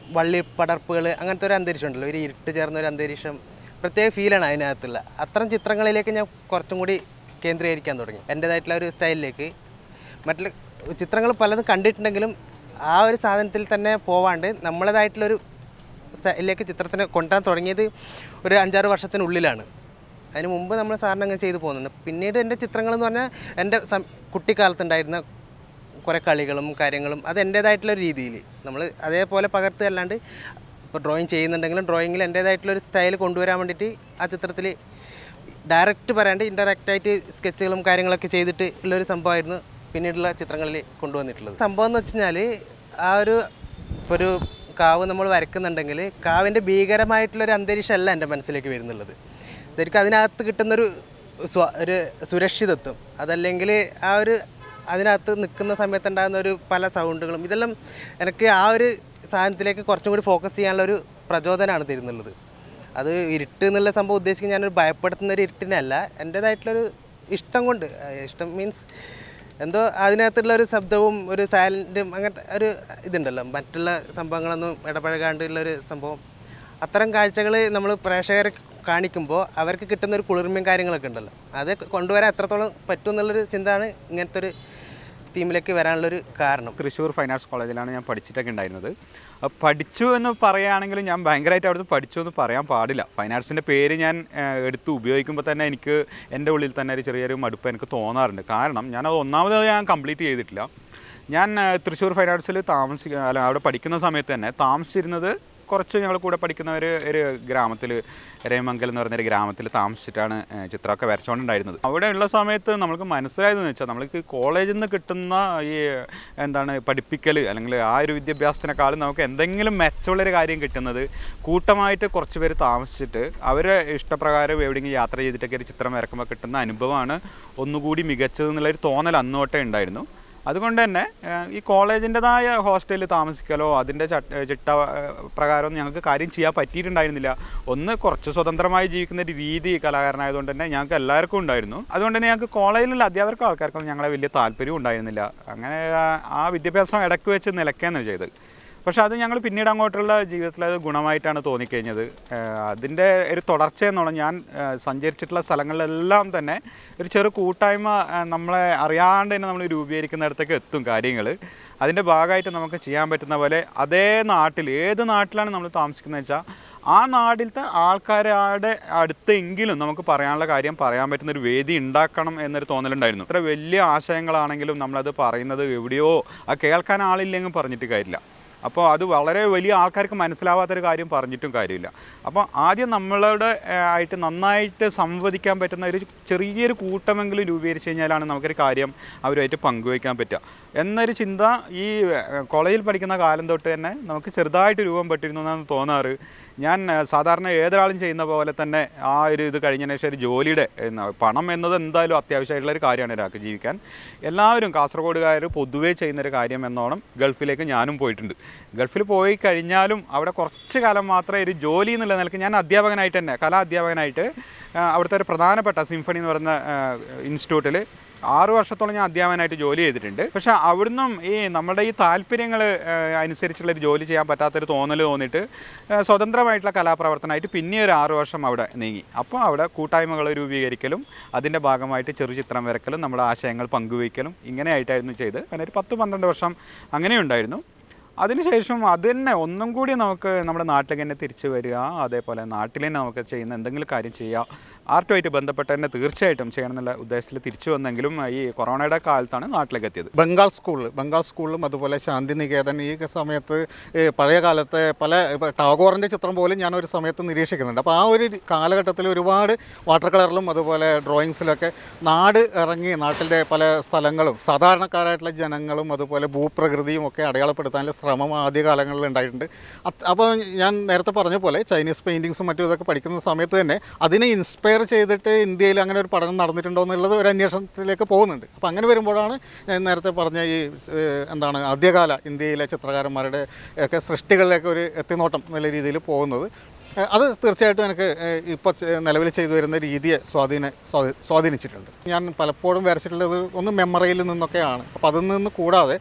വള്ളിപ്പടർപ്പുകൾ അങ്ങനത്തെ ഒരു അന്തരീക്ഷം ഉണ്ടല്ലോ, ഒരു ഇരുട്ട് ചേർന്ന ഒരു അന്തരീക്ഷം, പ്രത്യേക ഫീലാണ് അതിനകത്തുള്ള. അത്തരം ചിത്രങ്ങളിലേക്ക് ഞാൻ കുറച്ചും കൂടി കേന്ദ്രീകരിക്കാൻ തുടങ്ങി എൻ്റേതായിട്ടുള്ള ഒരു സ്റ്റൈലിലേക്ക്. മറ്റുള്ള ചിത്രങ്ങൾ പലതും കണ്ടിട്ടുണ്ടെങ്കിലും ആ ഒരു സാധനത്തിൽ തന്നെ പോവാണ്ട് നമ്മളേതായിട്ടുള്ളൊരു സ്റ്റൈലിലേക്ക് ചിത്രത്തിന് കൊണ്ടുവരാൻ തുടങ്ങിയത് ഒരു അഞ്ചാറ് വർഷത്തിനുള്ളിലാണ്. അതിന് മുമ്പ് നമ്മൾ സാറിന് അങ്ങനെ ചെയ്തു പോകുന്നുണ്ട്. പിന്നീട് എൻ്റെ ചിത്രങ്ങളെന്ന് പറഞ്ഞാൽ എൻ്റെ കുട്ടിക്കാലത്തുണ്ടായിരുന്ന കുറേ കളികളും കാര്യങ്ങളും അത് എൻ്റേതായിട്ടുള്ളൊരു രീതിയിൽ നമ്മൾ അതേപോലെ പകർത്തുക അല്ലാണ്ട് ഇപ്പോൾ ഡ്രോയിങ് ചെയ്യുന്നുണ്ടെങ്കിലും ഡ്രോയിങ്ങിൽ എൻ്റേതായിട്ടുള്ളൊരു സ്റ്റൈൽ കൊണ്ടുവരാൻ വേണ്ടിയിട്ട് ആ ചിത്രത്തിൽ ഡയറക്റ്റ് പറയാണ്ട് ഇൻഡയറക്റ്റായിട്ട് സ്കെച്ചുകളും കാര്യങ്ങളൊക്കെ ചെയ്തിട്ട് ഉള്ളൊരു സംഭവമായിരുന്നു പിന്നീടുള്ള ചിത്രങ്ങളിൽ കൊണ്ടുവന്നിട്ടുള്ളത്. സംഭവം എന്ന് വെച്ച് കഴിഞ്ഞാൽ ആ ഒരു ഇപ്പോൾ ഒരു കാവ് നമ്മൾ വരയ്ക്കുന്നുണ്ടെങ്കിൽ കാവിൻ്റെ ഭീകരമായിട്ടുള്ളൊരു അന്തരീക്ഷമല്ല എൻ്റെ മനസ്സിലേക്ക് വരുന്നുള്ളത്. ശരിക്കും അതിനകത്ത് കിട്ടുന്നൊരു സ്വ ഒരു സുരക്ഷിതത്വം, അതല്ലെങ്കിൽ ആ ഒരു അതിനകത്ത് നിൽക്കുന്ന സമയത്തുണ്ടാകുന്ന ഒരു പല സൗണ്ടുകളും ഇതെല്ലാം എനിക്ക് ആ ഒരു സാധനത്തിലേക്ക് കുറച്ചും കൂടി ഫോക്കസ് ചെയ്യാനുള്ളൊരു പ്രചോദനമാണ് തരുന്നുള്ളത്. അത് ഇരുട്ട് എന്നുള്ള സംഭവം ഉദ്ദേശിക്കുന്നത് ഞാനൊരു ഭയപ്പെടുത്തുന്ന ഒരു ഇരുട്ടിനല്ല, എൻ്റേതായിട്ടുള്ളൊരു ഇഷ്ടം കൊണ്ട്. ഇഷ്ടം മീൻസ് എന്തോ അതിനകത്തുള്ള ഒരു ശബ്ദവും ഒരു സൈലൻറ്റും അങ്ങനത്തെ ഒരു ഇതുണ്ടല്ലോ, മറ്റുള്ള സംഭവങ്ങളൊന്നും ഇടപഴകാണ്ടുള്ളൊരു സംഭവം. അത്തരം കാഴ്ചകൾ നമ്മൾ പ്രേക്ഷകരെ കാണിക്കുമ്പോൾ അവർക്ക് കിട്ടുന്നൊരു കുളിർമയും കാര്യങ്ങളൊക്കെ ഉണ്ടല്ലോ, അത് കൊണ്ടുവരാൻ എത്രത്തോളം പറ്റും എന്നുള്ളൊരു ചിന്തയാണ് ഇങ്ങനത്തെ ഒരു തീമിലേക്ക് വരാനുള്ളൊരു കാരണം. തൃശ്ശൂർ ഫൈൻ ആർട്സ് കോളേജിലാണ് ഞാൻ പഠിച്ചിട്ടൊക്കെ ഉണ്ടായിരുന്നത്. പഠിച്ചു എന്ന് പറയുകയാണെങ്കിലും ഞാൻ ഭയങ്കരമായിട്ട് അവിടുന്ന് പഠിച്ചു എന്ന് പറയാൻ പാടില്ല. ഫൈൻ ആർട്സിൻ്റെ പേര് ഞാൻ എടുത്ത് ഉപയോഗിക്കുമ്പോൾ തന്നെ എനിക്ക് എൻ്റെ ഉള്ളിൽ തന്നെ ഒരു ചെറിയൊരു മടുപ്പ് എനിക്ക് തോന്നാറുണ്ട്. കാരണം ഞാനത് ഒന്നാമത് ഞാൻ കംപ്ലീറ്റ് ചെയ്തിട്ടില്ല. ഞാൻ തൃശ്ശൂർ ഫൈൻ ആർട്സിൽ താമസിക്കുക അല്ല അവിടെ പഠിക്കുന്ന സമയത്ത് തന്നെ താമസിച്ചിരുന്നത് കുറച്ച് ഞങ്ങൾ കൂടെ പഠിക്കുന്ന ഒരു ഒരു ഗ്രാമത്തിൽ, രേമംഗൽ എന്ന് പറഞ്ഞൊരു ഗ്രാമത്തിൽ താമസിച്ചിട്ടാണ് ചിത്രമൊക്കെ വരച്ചുകൊണ്ടുണ്ടായിരുന്നത്. അവിടെ ഉള്ള സമയത്ത് നമുക്ക് മനസ്സിലായതെന്ന് വെച്ചാൽ നമ്മൾക്ക് കോളേജിൽ നിന്ന് കിട്ടുന്ന ഈ എന്താണ് പഠിപ്പിക്കൽ അല്ലെങ്കിൽ ആ ഒരു വിദ്യാഭ്യാസത്തിനേക്കാളും നമുക്ക് എന്തെങ്കിലും മെച്ചമുള്ളൊരു കാര്യം കിട്ടുന്നത് കൂട്ടമായിട്ട് കുറച്ച് പേര് താമസിച്ചിട്ട് അവരെ ഇഷ്ടപ്രകാരം എവിടെയെങ്കിലും യാത്ര ചെയ്തിട്ടൊക്കെ ഒരു ചിത്രം വരക്കുമ്പോൾ കിട്ടുന്ന അനുഭവമാണ് ഒന്നുകൂടി മികച്ചതെന്നുള്ളൊരു തോന്നൽ അന്നോട്ടേ ഉണ്ടായിരുന്നു. അതുകൊണ്ട് തന്നെ ഈ കോളേജിൻ്റെതായ ഹോസ്റ്റലിൽ താമസിക്കലോ അതിൻ്റെ ചട്ട ചിട്ട പ്രകാരമൊന്നും ഞങ്ങൾക്ക് കാര്യം ചെയ്യാൻ പറ്റിയിട്ടുണ്ടായിരുന്നില്ല. ഒന്ന് കുറച്ച് സ്വതന്ത്രമായി ജീവിക്കുന്ന ഒരു രീതി കലാകാരനായതുകൊണ്ട് തന്നെ ഞങ്ങൾക്ക് എല്ലാവർക്കും ഉണ്ടായിരുന്നു. അതുകൊണ്ട് തന്നെ ഞങ്ങൾക്ക് കോളേജിലുള്ള അധ്യാപകർക്കും ആൾക്കാർക്കൊന്നും ഞങ്ങളെ വലിയ താല്പര്യവും ഉണ്ടായിരുന്നില്ല. അങ്ങനെ ആ വിദ്യാഭ്യാസം ഇടയ്ക്ക് വെച്ച് നിലയ്ക്കുകയാണ് ചെയ്തത്. പക്ഷെ അത് ഞങ്ങൾ പിന്നീട് അങ്ങോട്ടുള്ള ജീവിതത്തിൽ അത് ഗുണമായിട്ടാണ് തോന്നിക്കഴിഞ്ഞത്. അതിൻ്റെ ഒരു തുടർച്ചയെന്നുള്ള ഞാൻ സഞ്ചരിച്ചിട്ടുള്ള സ്ഥലങ്ങളിലെല്ലാം തന്നെ ഒരു ചെറു കൂട്ടായ്മ നമ്മളെ അറിയാണ്ട് തന്നെ നമ്മൾ രൂപീകരിക്കുന്നിടത്തേക്ക് എത്തും കാര്യങ്ങൾ. അതിൻ്റെ ഭാഗമായിട്ട് നമുക്ക് ചെയ്യാൻ പറ്റുന്ന പോലെ അതേ നാട്ടിൽ ഏത് നാട്ടിലാണ് നമ്മൾ താമസിക്കുന്നത് വെച്ചാൽ ആ നാട്ടിലത്തെ ആൾക്കാരുടെ അടുത്തെങ്കിലും നമുക്ക് പറയാനുള്ള കാര്യം പറയാൻ പറ്റുന്നൊരു വേദി ഉണ്ടാക്കണം എന്നൊരു തോന്നലുണ്ടായിരുന്നു. അത്ര വലിയ ആശയങ്ങളാണെങ്കിലും നമ്മളത് പറയുന്നത് എവിടെയോ ആ കേൾക്കാൻ ആളില്ലെങ്കിൽ പറഞ്ഞിട്ട് കാര്യമില്ല. അപ്പോൾ അത് വളരെ വലിയ ആൾക്കാർക്ക് മനസ്സിലാവാത്തൊരു കാര്യം പറഞ്ഞിട്ടും കാര്യമില്ല. അപ്പോൾ ആദ്യം നമ്മളുടെ ആയിട്ട് നന്നായിട്ട് സംവദിക്കാൻ പറ്റുന്ന ഒരു ചെറിയൊരു കൂട്ടമെങ്കിലും രൂപീകരിച്ച് കഴിഞ്ഞാലാണ് നമുക്കൊരു കാര്യം അവരുമായിട്ട് പങ്കുവയ്ക്കാൻ പറ്റുക എന്നൊരു ചിന്ത ഈ കോളേജിൽ പഠിക്കുന്ന കാലം തൊട്ട് തന്നെ നമുക്ക് ചെറുതായിട്ട് രൂപം പെട്ടിരുന്നു എന്നാണ് തോന്നാറ്. ഞാൻ സാധാരണ ഏതൊരാളും ചെയ്യുന്ന പോലെ തന്നെ ആ ഒരു ഇത് കഴിഞ്ഞതിന് ശേഷം ഒരു ജോലിയുടെ പണം എന്നത് എന്തായാലും അത്യാവശ്യമായിട്ടുള്ളൊരു കാര്യമാണ് ഒരാൾക്ക് ജീവിക്കാൻ. എല്ലാവരും കാസർഗോഡുകാർ പൊതുവേ ചെയ്യുന്നൊരു കാര്യം എന്നോണം ഗൾഫിലേക്ക് ഞാനും പോയിട്ടുണ്ട്. ഗൾഫിൽ പോയി കഴിഞ്ഞാലും അവിടെ കുറച്ച് കാലം മാത്രമേ ഒരു ജോലി എന്നുള്ള നിലയ്ക്ക് ഞാൻ അധ്യാപകനായിട്ട് തന്നെ കലാ അധ്യാപകനായിട്ട് അവിടുത്തെ ഒരു പ്രധാനപ്പെട്ട സിംഫണി എന്ന് പറയുന്ന ഇൻസ്റ്റിറ്റ്യൂട്ടിൽ ആറു വർഷത്തോളം ഞാൻ അധ്യാപകനായിട്ട് ജോലി ചെയ്തിട്ടുണ്ട്. പക്ഷേ അവിടുന്നും ഈ നമ്മുടെ ഈ താല്പര്യങ്ങൾ അനുസരിച്ചുള്ളൊരു ജോലി ചെയ്യാൻ പറ്റാത്തൊരു തോന്നൽ തോന്നിയിട്ട് സ്വതന്ത്രമായിട്ടുള്ള കലാപ്രവർത്തനമായിട്ട് പിന്നെ ഒരു ആറു വർഷം അവിടെ നീങ്ങി. അപ്പോൾ അവിടെ കൂട്ടായ്മകൾ രൂപീകരിക്കലും അതിൻ്റെ ഭാഗമായിട്ട് ചെറുചിത്രം വരക്കലും നമ്മുടെ ആശയങ്ങൾ പങ്കുവയ്ക്കലും ഇങ്ങനെയായിട്ടായിരുന്നു ചെയ്ത്. അങ്ങനെ ഒരു പത്ത് പന്ത്രണ്ട് വർഷം അങ്ങനെ ഉണ്ടായിരുന്നു. അതിനുശേഷം അത് തന്നെ ഒന്നും കൂടി നമുക്ക് നമ്മുടെ നാട്ടിലേക്ക് തന്നെ തിരിച്ചു വരിക, അതേപോലെ നാട്ടിൽ തന്നെ നമുക്ക് ചെയ്യുന്ന എന്തെങ്കിലും കാര്യം ചെയ്യുക, ആർട്ടുമായിട്ട് ബന്ധപ്പെട്ട് തന്നെ തീർച്ചയായിട്ടും ചെയ്യണം എന്നുള്ള ഉദ്ദേശത്തിൽ തിരിച്ചു വന്നെങ്കിലും ഈ കൊറോണയുടെ കാലത്താണ് നാട്ടിലേക്ക് എത്തിയത്. ബംഗാൾ സ്കൂളിൽ ബംഗാൾ സ്കൂളിലും അതുപോലെ ശാന്തിനികേതൻ ഈ സമയത്ത് പഴയ കാലത്തെ പല ടാഗോറിൻ്റെ ചിത്രം പോലും ഞാൻ ഒരു സമയത്ത് നിരീക്ഷിക്കുന്നുണ്ട്. അപ്പോൾ ആ ഒരു കാലഘട്ടത്തിൽ ഒരുപാട് വാട്ടർ കളറിലും അതുപോലെ ഡ്രോയിങ്സിലൊക്കെ നാട് ഇറങ്ങി നാട്ടിൻ്റെ പല സ്ഥലങ്ങളും സാധാരണക്കാരായിട്ടുള്ള ജനങ്ങളും അതുപോലെ ഭൂപ്രകൃതിയും ഒക്കെ അടയാളപ്പെടുത്താനുള്ള ശ്രമം ആദ്യകാലങ്ങളിൽ ഉണ്ടായിട്ടുണ്ട്. അപ്പോൾ ഞാൻ നേരത്തെ പറഞ്ഞ പോലെ ചൈനീസ് പെയിൻറ്റിങ്സും മറ്റും ഇതൊക്കെ പഠിക്കുന്ന സമയത്ത് തന്നെ അതിനെ ഇൻസ്പയർ ചെയ്തിട്ട് ഇന്ത്യയിൽ അങ്ങനെ ഒരു പഠനം നടന്നിട്ടുണ്ടോ എന്നുള്ളത് ഒരു അന്വേഷണത്തിലേക്ക് പോകുന്നുണ്ട്. അപ്പോൾ അങ്ങനെ വരുമ്പോഴാണ് ഞാൻ നേരത്തെ പറഞ്ഞ ഈ എന്താണ് ആദ്യകാല ഇന്ത്യയിലെ ചിത്രകാരന്മാരുടെ ഒക്കെ സൃഷ്ടികളിലേക്ക് ഒരു എത്തിനോട്ടം എന്നുള്ള രീതിയിൽ പോകുന്നത്. അത് തീർച്ചയായിട്ടും എനിക്ക് ഇപ്പോൾ നിലവിൽ ചെയ്തു വരുന്ന രീതിയെ സ്വാധീന സ്വാധീനിച്ചിട്ടുണ്ട്. ഞാൻ പലപ്പോഴും വരച്ചിട്ടുള്ളത് ഒന്ന് മെമ്മറിയിൽ നിന്നൊക്കെയാണ്. അപ്പോൾ അതിൽ നിന്ന് കൂടാതെ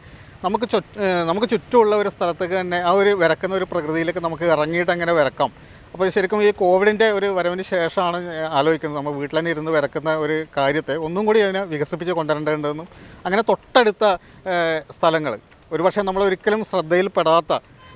നമുക്ക് ചു നമുക്ക് ചുറ്റുമുള്ള ഒരു സ്ഥലത്തേക്ക് തന്നെ ആ ഒരു വരക്കുന്ന ഒരു പ്രകൃതിയിലേക്ക് നമുക്ക് ഇറങ്ങിയിട്ട് അങ്ങനെ വരക്കാം. അപ്പോൾ ശരിക്കും ഈ കോവിഡിൻ്റെ ഒരു വരവിന് ശേഷമാണ് ആലോചിക്കുന്നത് നമ്മൾ വീട്ടിൽ തന്നെ ഇരുന്ന് വരക്കുന്ന ഒരു കാര്യത്തെ ഒന്നും കൂടി അതിനെ വികസിപ്പിച്ച് കൊണ്ടുവരേണ്ടതെന്നും അങ്ങനെ തൊട്ടടുത്ത സ്ഥലങ്ങൾ ഒരുപക്ഷെ നമ്മൾ ഒരിക്കലും ശ്രദ്ധയിൽപ്പെടാത്ത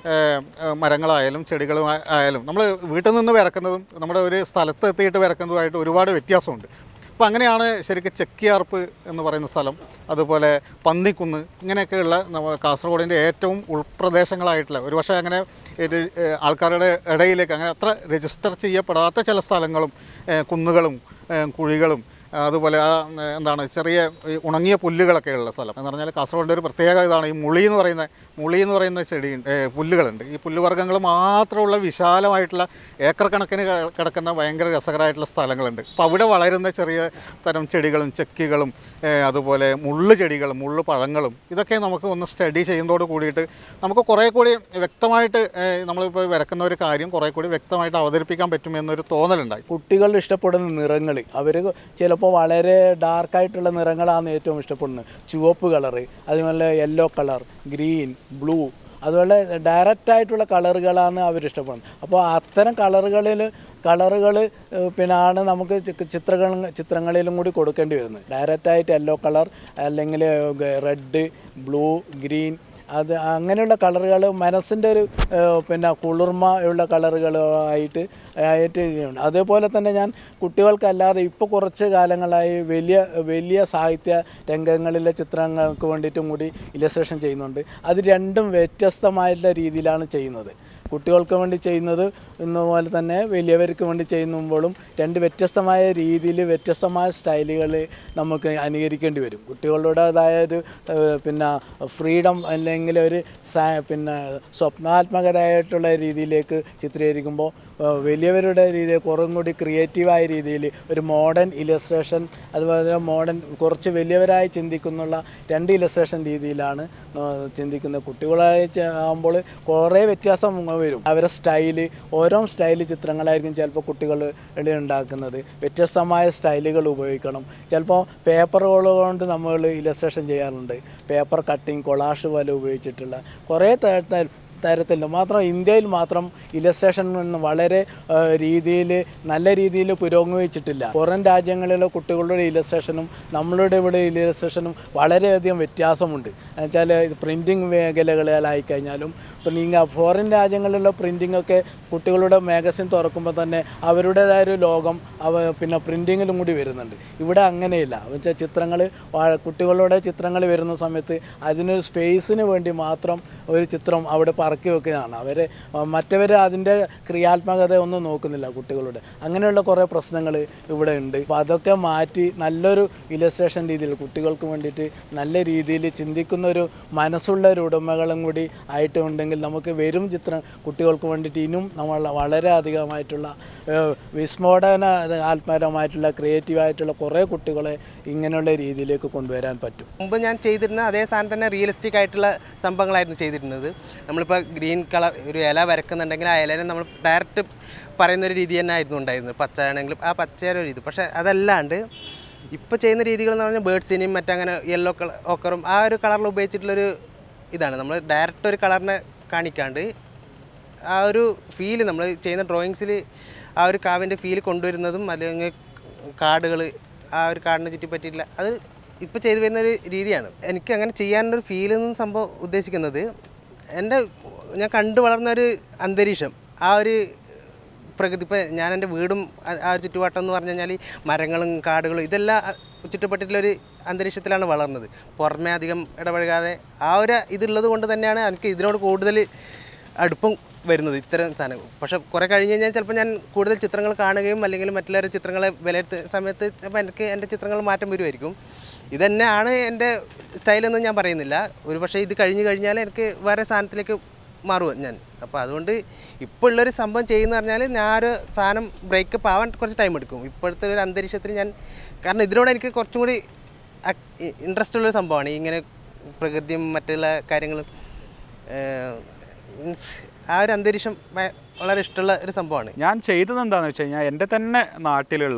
മരങ്ങളായാലും ചെടികളും ആയാലും നമ്മൾ വീട്ടിൽ നിന്ന് വരക്കുന്നതും നമ്മുടെ ഒരു സ്ഥലത്ത് എത്തിയിട്ട് വരക്കുന്നതുമായിട്ട് ഒരുപാട് വ്യത്യാസമുണ്ട്. അപ്പോൾ അങ്ങനെയാണ് ശരിക്കും ചെക്കിയാർപ്പ് എന്ന് പറയുന്ന സ്ഥലം, അതുപോലെ പന്നിക്കുന്ന്, ഇങ്ങനെയൊക്കെയുള്ള നമ്മൾ കാസർഗോഡിൻ്റെ ഏറ്റവും ഉൾപ്രദേശങ്ങളായിട്ടുള്ള ഒരുപക്ഷെ അങ്ങനെ ഇത് ആൾക്കാരുടെ ഇടയിലേക്ക് അങ്ങനെ അത്ര രജിസ്റ്റർ ചെയ്യപ്പെടാത്ത ചില സ്ഥലങ്ങളും കുന്നുകളും കുഴികളും അതുപോലെ ആ എന്താണ് ചെറിയ ഉണങ്ങിയ പുല്ലുകളൊക്കെ ഉള്ള സ്ഥലം എന്ന് പറഞ്ഞാൽ കാസർഗോഡിൻ്റെ ഒരു പ്രത്യേക ഇതാണ് ഈ മുളി എന്ന് പറയുന്ന മുളി എന്ന് പറയുന്ന ചെടി പുല്ലുകളുണ്ട്. ഈ പുല്ലുവർഗ്ഗങ്ങൾ മാത്രമുള്ള വിശാലമായിട്ടുള്ള ഏക്കർ കണക്കിന് കിടക്കുന്ന ഭയങ്കര രസകരമായിട്ടുള്ള സ്ഥലങ്ങളുണ്ട്. അപ്പോൾ അവിടെ വളരുന്ന ചെറിയ തരം ചെടികളും ചെക്കികളും അതുപോലെ മുള്ളു ചെടികളും മുള്ളു പഴങ്ങളും ഇതൊക്കെ നമുക്ക് ഒന്ന് സ്റ്റഡി ചെയ്യുന്നതോട് കൂടിയിട്ട് നമുക്ക് കുറേ കൂടി വ്യക്തമായിട്ട് നമ്മളിപ്പോൾ വരക്കുന്ന ഒരു കാര്യം കുറേ കൂടി വ്യക്തമായിട്ട് അവതരിപ്പിക്കാൻ പറ്റുമെന്നൊരു തോന്നലുണ്ടായി. കുട്ടികൾ ഇഷ്ടപ്പെടുന്ന നിറങ്ങൾ അവർ ചിലപ്പോൾ വളരെ ഡാർക്കായിട്ടുള്ള നിറങ്ങളാണ് ഏറ്റവും ഇഷ്ടപ്പെടുന്നത്. ചുവപ്പ് കളറ്, അതുപോലെ യെല്ലോ കളർ, ഗ്രീൻ, ബ്ലൂ, അതുപോലെ ഡയറക്റ്റായിട്ടുള്ള കളറുകളാണ് അവരിഷ്ടപ്പെടുന്നത്. അപ്പോൾ അത്തരം കളറുകളിൽ കളറുകൾ പിന്നെ ആണ് നമുക്ക് ചിത്രങ്ങൾ ചിത്രങ്ങളിലും കൂടി കൊടുക്കേണ്ടി വരുന്നത്. ഡയറക്റ്റായിട്ട് യെല്ലോ കളർ അല്ലെങ്കിൽ റെഡ്, ബ്ലൂ, ഗ്രീൻ, അത് അങ്ങനെയുള്ള കളറുകൾ മനസ്സിൻ്റെ ഒരു പിന്നെ കുളിർമ ഉള്ള കളറുകളായിട്ട് ആയിട്ട് ചെയ്യുന്നുണ്ട്. അതേപോലെ തന്നെ ഞാൻ കുട്ടികൾക്കല്ലാതെ ഇപ്പോൾ കുറച്ച് കാലങ്ങളായി വലിയ വലിയ സാഹിത്യ രംഗങ്ങളിലെ ചിത്രങ്ങൾക്ക് വേണ്ടിയിട്ടും കൂടി ഇലസ്ട്രേഷൻ ചെയ്യുന്നുണ്ട്. അത് രണ്ടും വ്യത്യസ്തമായിട്ടുള്ള രീതിയിലാണ് ചെയ്യുന്നത്. കുട്ടികൾക്ക് വേണ്ടി ചെയ്യുന്നത് എന്നപോലെ തന്നെ വലിയവർക്ക് വേണ്ടി ചെയ്യുമ്പോഴും രണ്ട് വ്യത്യസ്തമായ രീതിയിൽ വ്യത്യസ്തമായ സ്റ്റൈലുകൾ നമുക്ക് അനുകരിക്കേണ്ടി വരും. കുട്ടികളുടേതായ ഒരു പിന്നെ ഫ്രീഡം അല്ലെങ്കിൽ ഒരു പിന്നെ സ്വപ്നാത്മകരായിട്ടുള്ള രീതിയിലേക്ക് ചിത്രീകരിക്കുമ്പോൾ വലിയവരുടെ രീതിയിൽ കുറച്ചും കൂടി ക്രിയേറ്റീവായ രീതിയിൽ ഒരു മോഡേൺ ഇലസ്ട്രേഷൻ അതുപോലെ മോഡേൺ കുറച്ച് വലിയവരായി ചിന്തിക്കുന്നുള്ള രണ്ട് ഇലസ്ട്രേഷൻ രീതിയിലാണ് ചിന്തിക്കുന്നത്. കുട്ടികളായി ആകുമ്പോൾ കുറേ വ്യത്യാസം വരും. അവരുടെ സ്റ്റൈല് ഓരോ സ്റ്റൈല് ചിത്രങ്ങളായിരിക്കും ചിലപ്പോൾ കുട്ടികൾ ഉണ്ടാക്കുന്നത്. വ്യത്യസ്തമായ സ്റ്റൈലുകൾ ഉപയോഗിക്കണം. ചിലപ്പോൾ പേപ്പറുകൾ കൊണ്ട് നമ്മൾ ഇലസ്ട്രേഷൻ ചെയ്യാറുണ്ട്. പേപ്പർ കട്ടിങ്, കൊളാഷ് പോലെ ഉപയോഗിച്ചിട്ടുള്ള കുറേ തരത്തിലുണ്ട്. മാത്രം ഇന്ത്യയിൽ മാത്രം ഇലസ്ട്രേഷൻ വളരെ രീതിയിൽ നല്ല രീതിയിൽ പുരോഗമിച്ചിട്ടില്ല. പുറം രാജ്യങ്ങളിലെ കുട്ടികളുടെ ഇലസ്ട്രേഷനും നമ്മളുടെ ഇവിടെ ഇലസ്ട്രേഷനും വളരെയധികം വ്യത്യാസമുണ്ട്. എന്നുവെച്ചാൽ പ്രിൻറ്റിങ് മേഖലകളിലായിക്കഴിഞ്ഞാലും പിന്നെ ഫോറിൻ രാജ്യങ്ങളിലുള്ള പ്രിൻറ്റിങ്ങൊക്കെ കുട്ടികളുടെ മാഗസിൻ തുറക്കുമ്പോൾ തന്നെ അവരുടേതായ ഒരു ലോകം അവ പിന്നെ പ്രിൻറ്റിങ്ങിലും കൂടി വരുന്നുണ്ട്. ഇവിടെ അങ്ങനെയില്ല. എന്നുവെച്ചാൽ ചിത്രങ്ങൾ കുട്ടികളുടെ ചിത്രങ്ങൾ വരുന്ന സമയത്ത് അതിനൊരു സ്പേസിന് വേണ്ടി മാത്രം ഒരു ചിത്രം അവിടെ പറക്കി വെക്കുകയാണ്. അവർ മറ്റവർ അതിൻ്റെ ക്രിയാത്മകത ഒന്നും നോക്കുന്നില്ല കുട്ടികളുടെ. അങ്ങനെയുള്ള കുറേ പ്രശ്നങ്ങൾ ഇവിടെ ഉണ്ട്. അപ്പോൾ അതൊക്കെ മാറ്റി നല്ലൊരു ഇലസ്ട്രേഷൻ രീതിയിൽ കുട്ടികൾക്ക് വേണ്ടിയിട്ട് നല്ല രീതിയിൽ ചിന്തിക്കുന്ന ഒരു മനസ്സുള്ള ഒരു ഉടമകളും കൂടി ആയിട്ട് ഉണ്ടെങ്കിൽ നമുക്ക് വരും ചിത്രം കുട്ടികൾക്ക് വേണ്ടിയിട്ട് ഇനിയും നമ്മൾ വളരെ അധികമായിട്ടുള്ള വിസ്മോടന ആത്മകരമായിട്ടുള്ള ക്രിയേറ്റീവായിട്ടുള്ള കുറേ കുട്ടികളെ ഇങ്ങനെയുള്ള രീതിയിലേക്ക് കൊണ്ടുവരാൻ പറ്റും. മുമ്പ് ഞാൻ ചെയ്തിരുന്ന അതേ സാധനം തന്നെ റിയലിസ്റ്റിക് ആയിട്ടുള്ള സംഭവങ്ങളായിരുന്നു ചെയ്തിരുന്നത്. നമ്മളിപ്പോൾ ഗ്രീൻ കളർ ഒരു ഇല വരക്കുന്നുണ്ടെങ്കിൽ ആ ഇലനെ നമ്മൾ ഡയറക്റ്റ് പറയുന്നൊരു രീതി തന്നെ ആയിരുന്നു ഉണ്ടായിരുന്നത്. പച്ച ആണെങ്കിലും ആ പച്ചയുടെ ഒരു ഇത്. പക്ഷേ അതല്ലാണ്ട് ഇപ്പോൾ ചെയ്യുന്ന രീതികൾ എന്ന് പറഞ്ഞാൽ ബേഡ്സിനെയും മറ്റങ്ങനെ യെല്ലോ കളർ ഓക്കറും ആ ഒരു കളറിൽ ഉപയോഗിച്ചിട്ടുള്ളൊരു ഇതാണ്. നമ്മൾ ഡയറക്റ്റ് ഒരു കളറിനെ കാണിക്കാണ്ട് ആ ഒരു ഫീല് നമ്മൾ ചെയ്യുന്ന ഡ്രോയിങ്സിൽ ആ ഒരു കാവിൻ്റെ ഫീൽ കൊണ്ടുവരുന്നതും അല്ലെങ്കിൽ കാർഡുകൾ ആ ഒരു കാർഡിനെ ചുറ്റി പറ്റിയിട്ടില്ല അത് ഇപ്പോൾ ചെയ്തു വരുന്നൊരു രീതിയാണ്. എനിക്ക് അങ്ങനെ ചെയ്യാനൊരു ഫീലെന്ന് സംഭവം ഉദ്ദേശിക്കുന്നത് എൻ്റെ ഞാൻ കണ്ടു വളർന്നൊരു അന്തരീക്ഷം ആ ഒരു പ്രകൃതി. ഇപ്പോൾ ഞാൻ എൻ്റെ വീടും ആ ഒരു ചുറ്റുവട്ടം എന്ന് പറഞ്ഞു കഴിഞ്ഞാൽ മരങ്ങളും കാടുകളും ഇതെല്ലാം ചുറ്റപ്പെട്ടിട്ടുള്ളൊരു അന്തരീക്ഷത്തിലാണ് വളർന്നത്. പുറമേ അധികം ഇടപഴകാതെ ആ ഒരു ഇതുള്ളത് കൊണ്ട് തന്നെയാണ് എനിക്ക് ഇതിനോട് കൂടുതൽ അടുപ്പം വരുന്നത് ഇത്തരം സാധനങ്ങൾ. പക്ഷേ കുറേ കഴിഞ്ഞ് കഴിഞ്ഞാൽ ചിലപ്പോൾ ഞാൻ കൂടുതൽ ചിത്രങ്ങൾ കാണുകയും അല്ലെങ്കിൽ മറ്റുള്ളവരുടെ ചിത്രങ്ങളെ വിലയിരുത്തുന്ന സമയത്ത് ചിലപ്പോൾ എനിക്ക് എൻ്റെ ചിത്രങ്ങൾ മാറ്റം വരുമായിരിക്കും. ഇതന്നെയാണ് എൻ്റെ സ്റ്റൈലെന്ന് ഞാൻ പറയുന്നില്ല. ഒരു പക്ഷേ ഇത് കഴിഞ്ഞ് കഴിഞ്ഞാൽ എനിക്ക് വേറെ സാധനത്തിലേക്ക് മാറുക ഞാൻ. അപ്പോൾ അതുകൊണ്ട് ഇപ്പോൾ ഉള്ളൊരു സംഭവം ചെയ്യുന്ന പറഞ്ഞാൽ ഞാൻ ഒരു സാധനം ബ്രേക്കപ്പ് ആവാൻ കുറച്ച് ടൈം എടുക്കും. ഇപ്പോഴത്തെ ഒരു അന്തരീക്ഷത്തിൽ ഞാൻ കാരണം ഇതിനോട് എനിക്ക് കുറച്ചും കൂടി ഇൻട്രസ്റ്റ് ഉള്ളൊരു സംഭവമാണ് ഇങ്ങനെ പ്രകൃതിയും മറ്റുള്ള കാര്യങ്ങളും മീൻസ് ആ ഒരു അന്തരീക്ഷം വളരെ ഇഷ്ടമുള്ള ഒരു സംഭവമാണ്. ഞാൻ ചെയ്തത് എന്താണെന്ന് വെച്ച് കഴിഞ്ഞാൽ എൻ്റെ തന്നെ നാട്ടിലുള്ള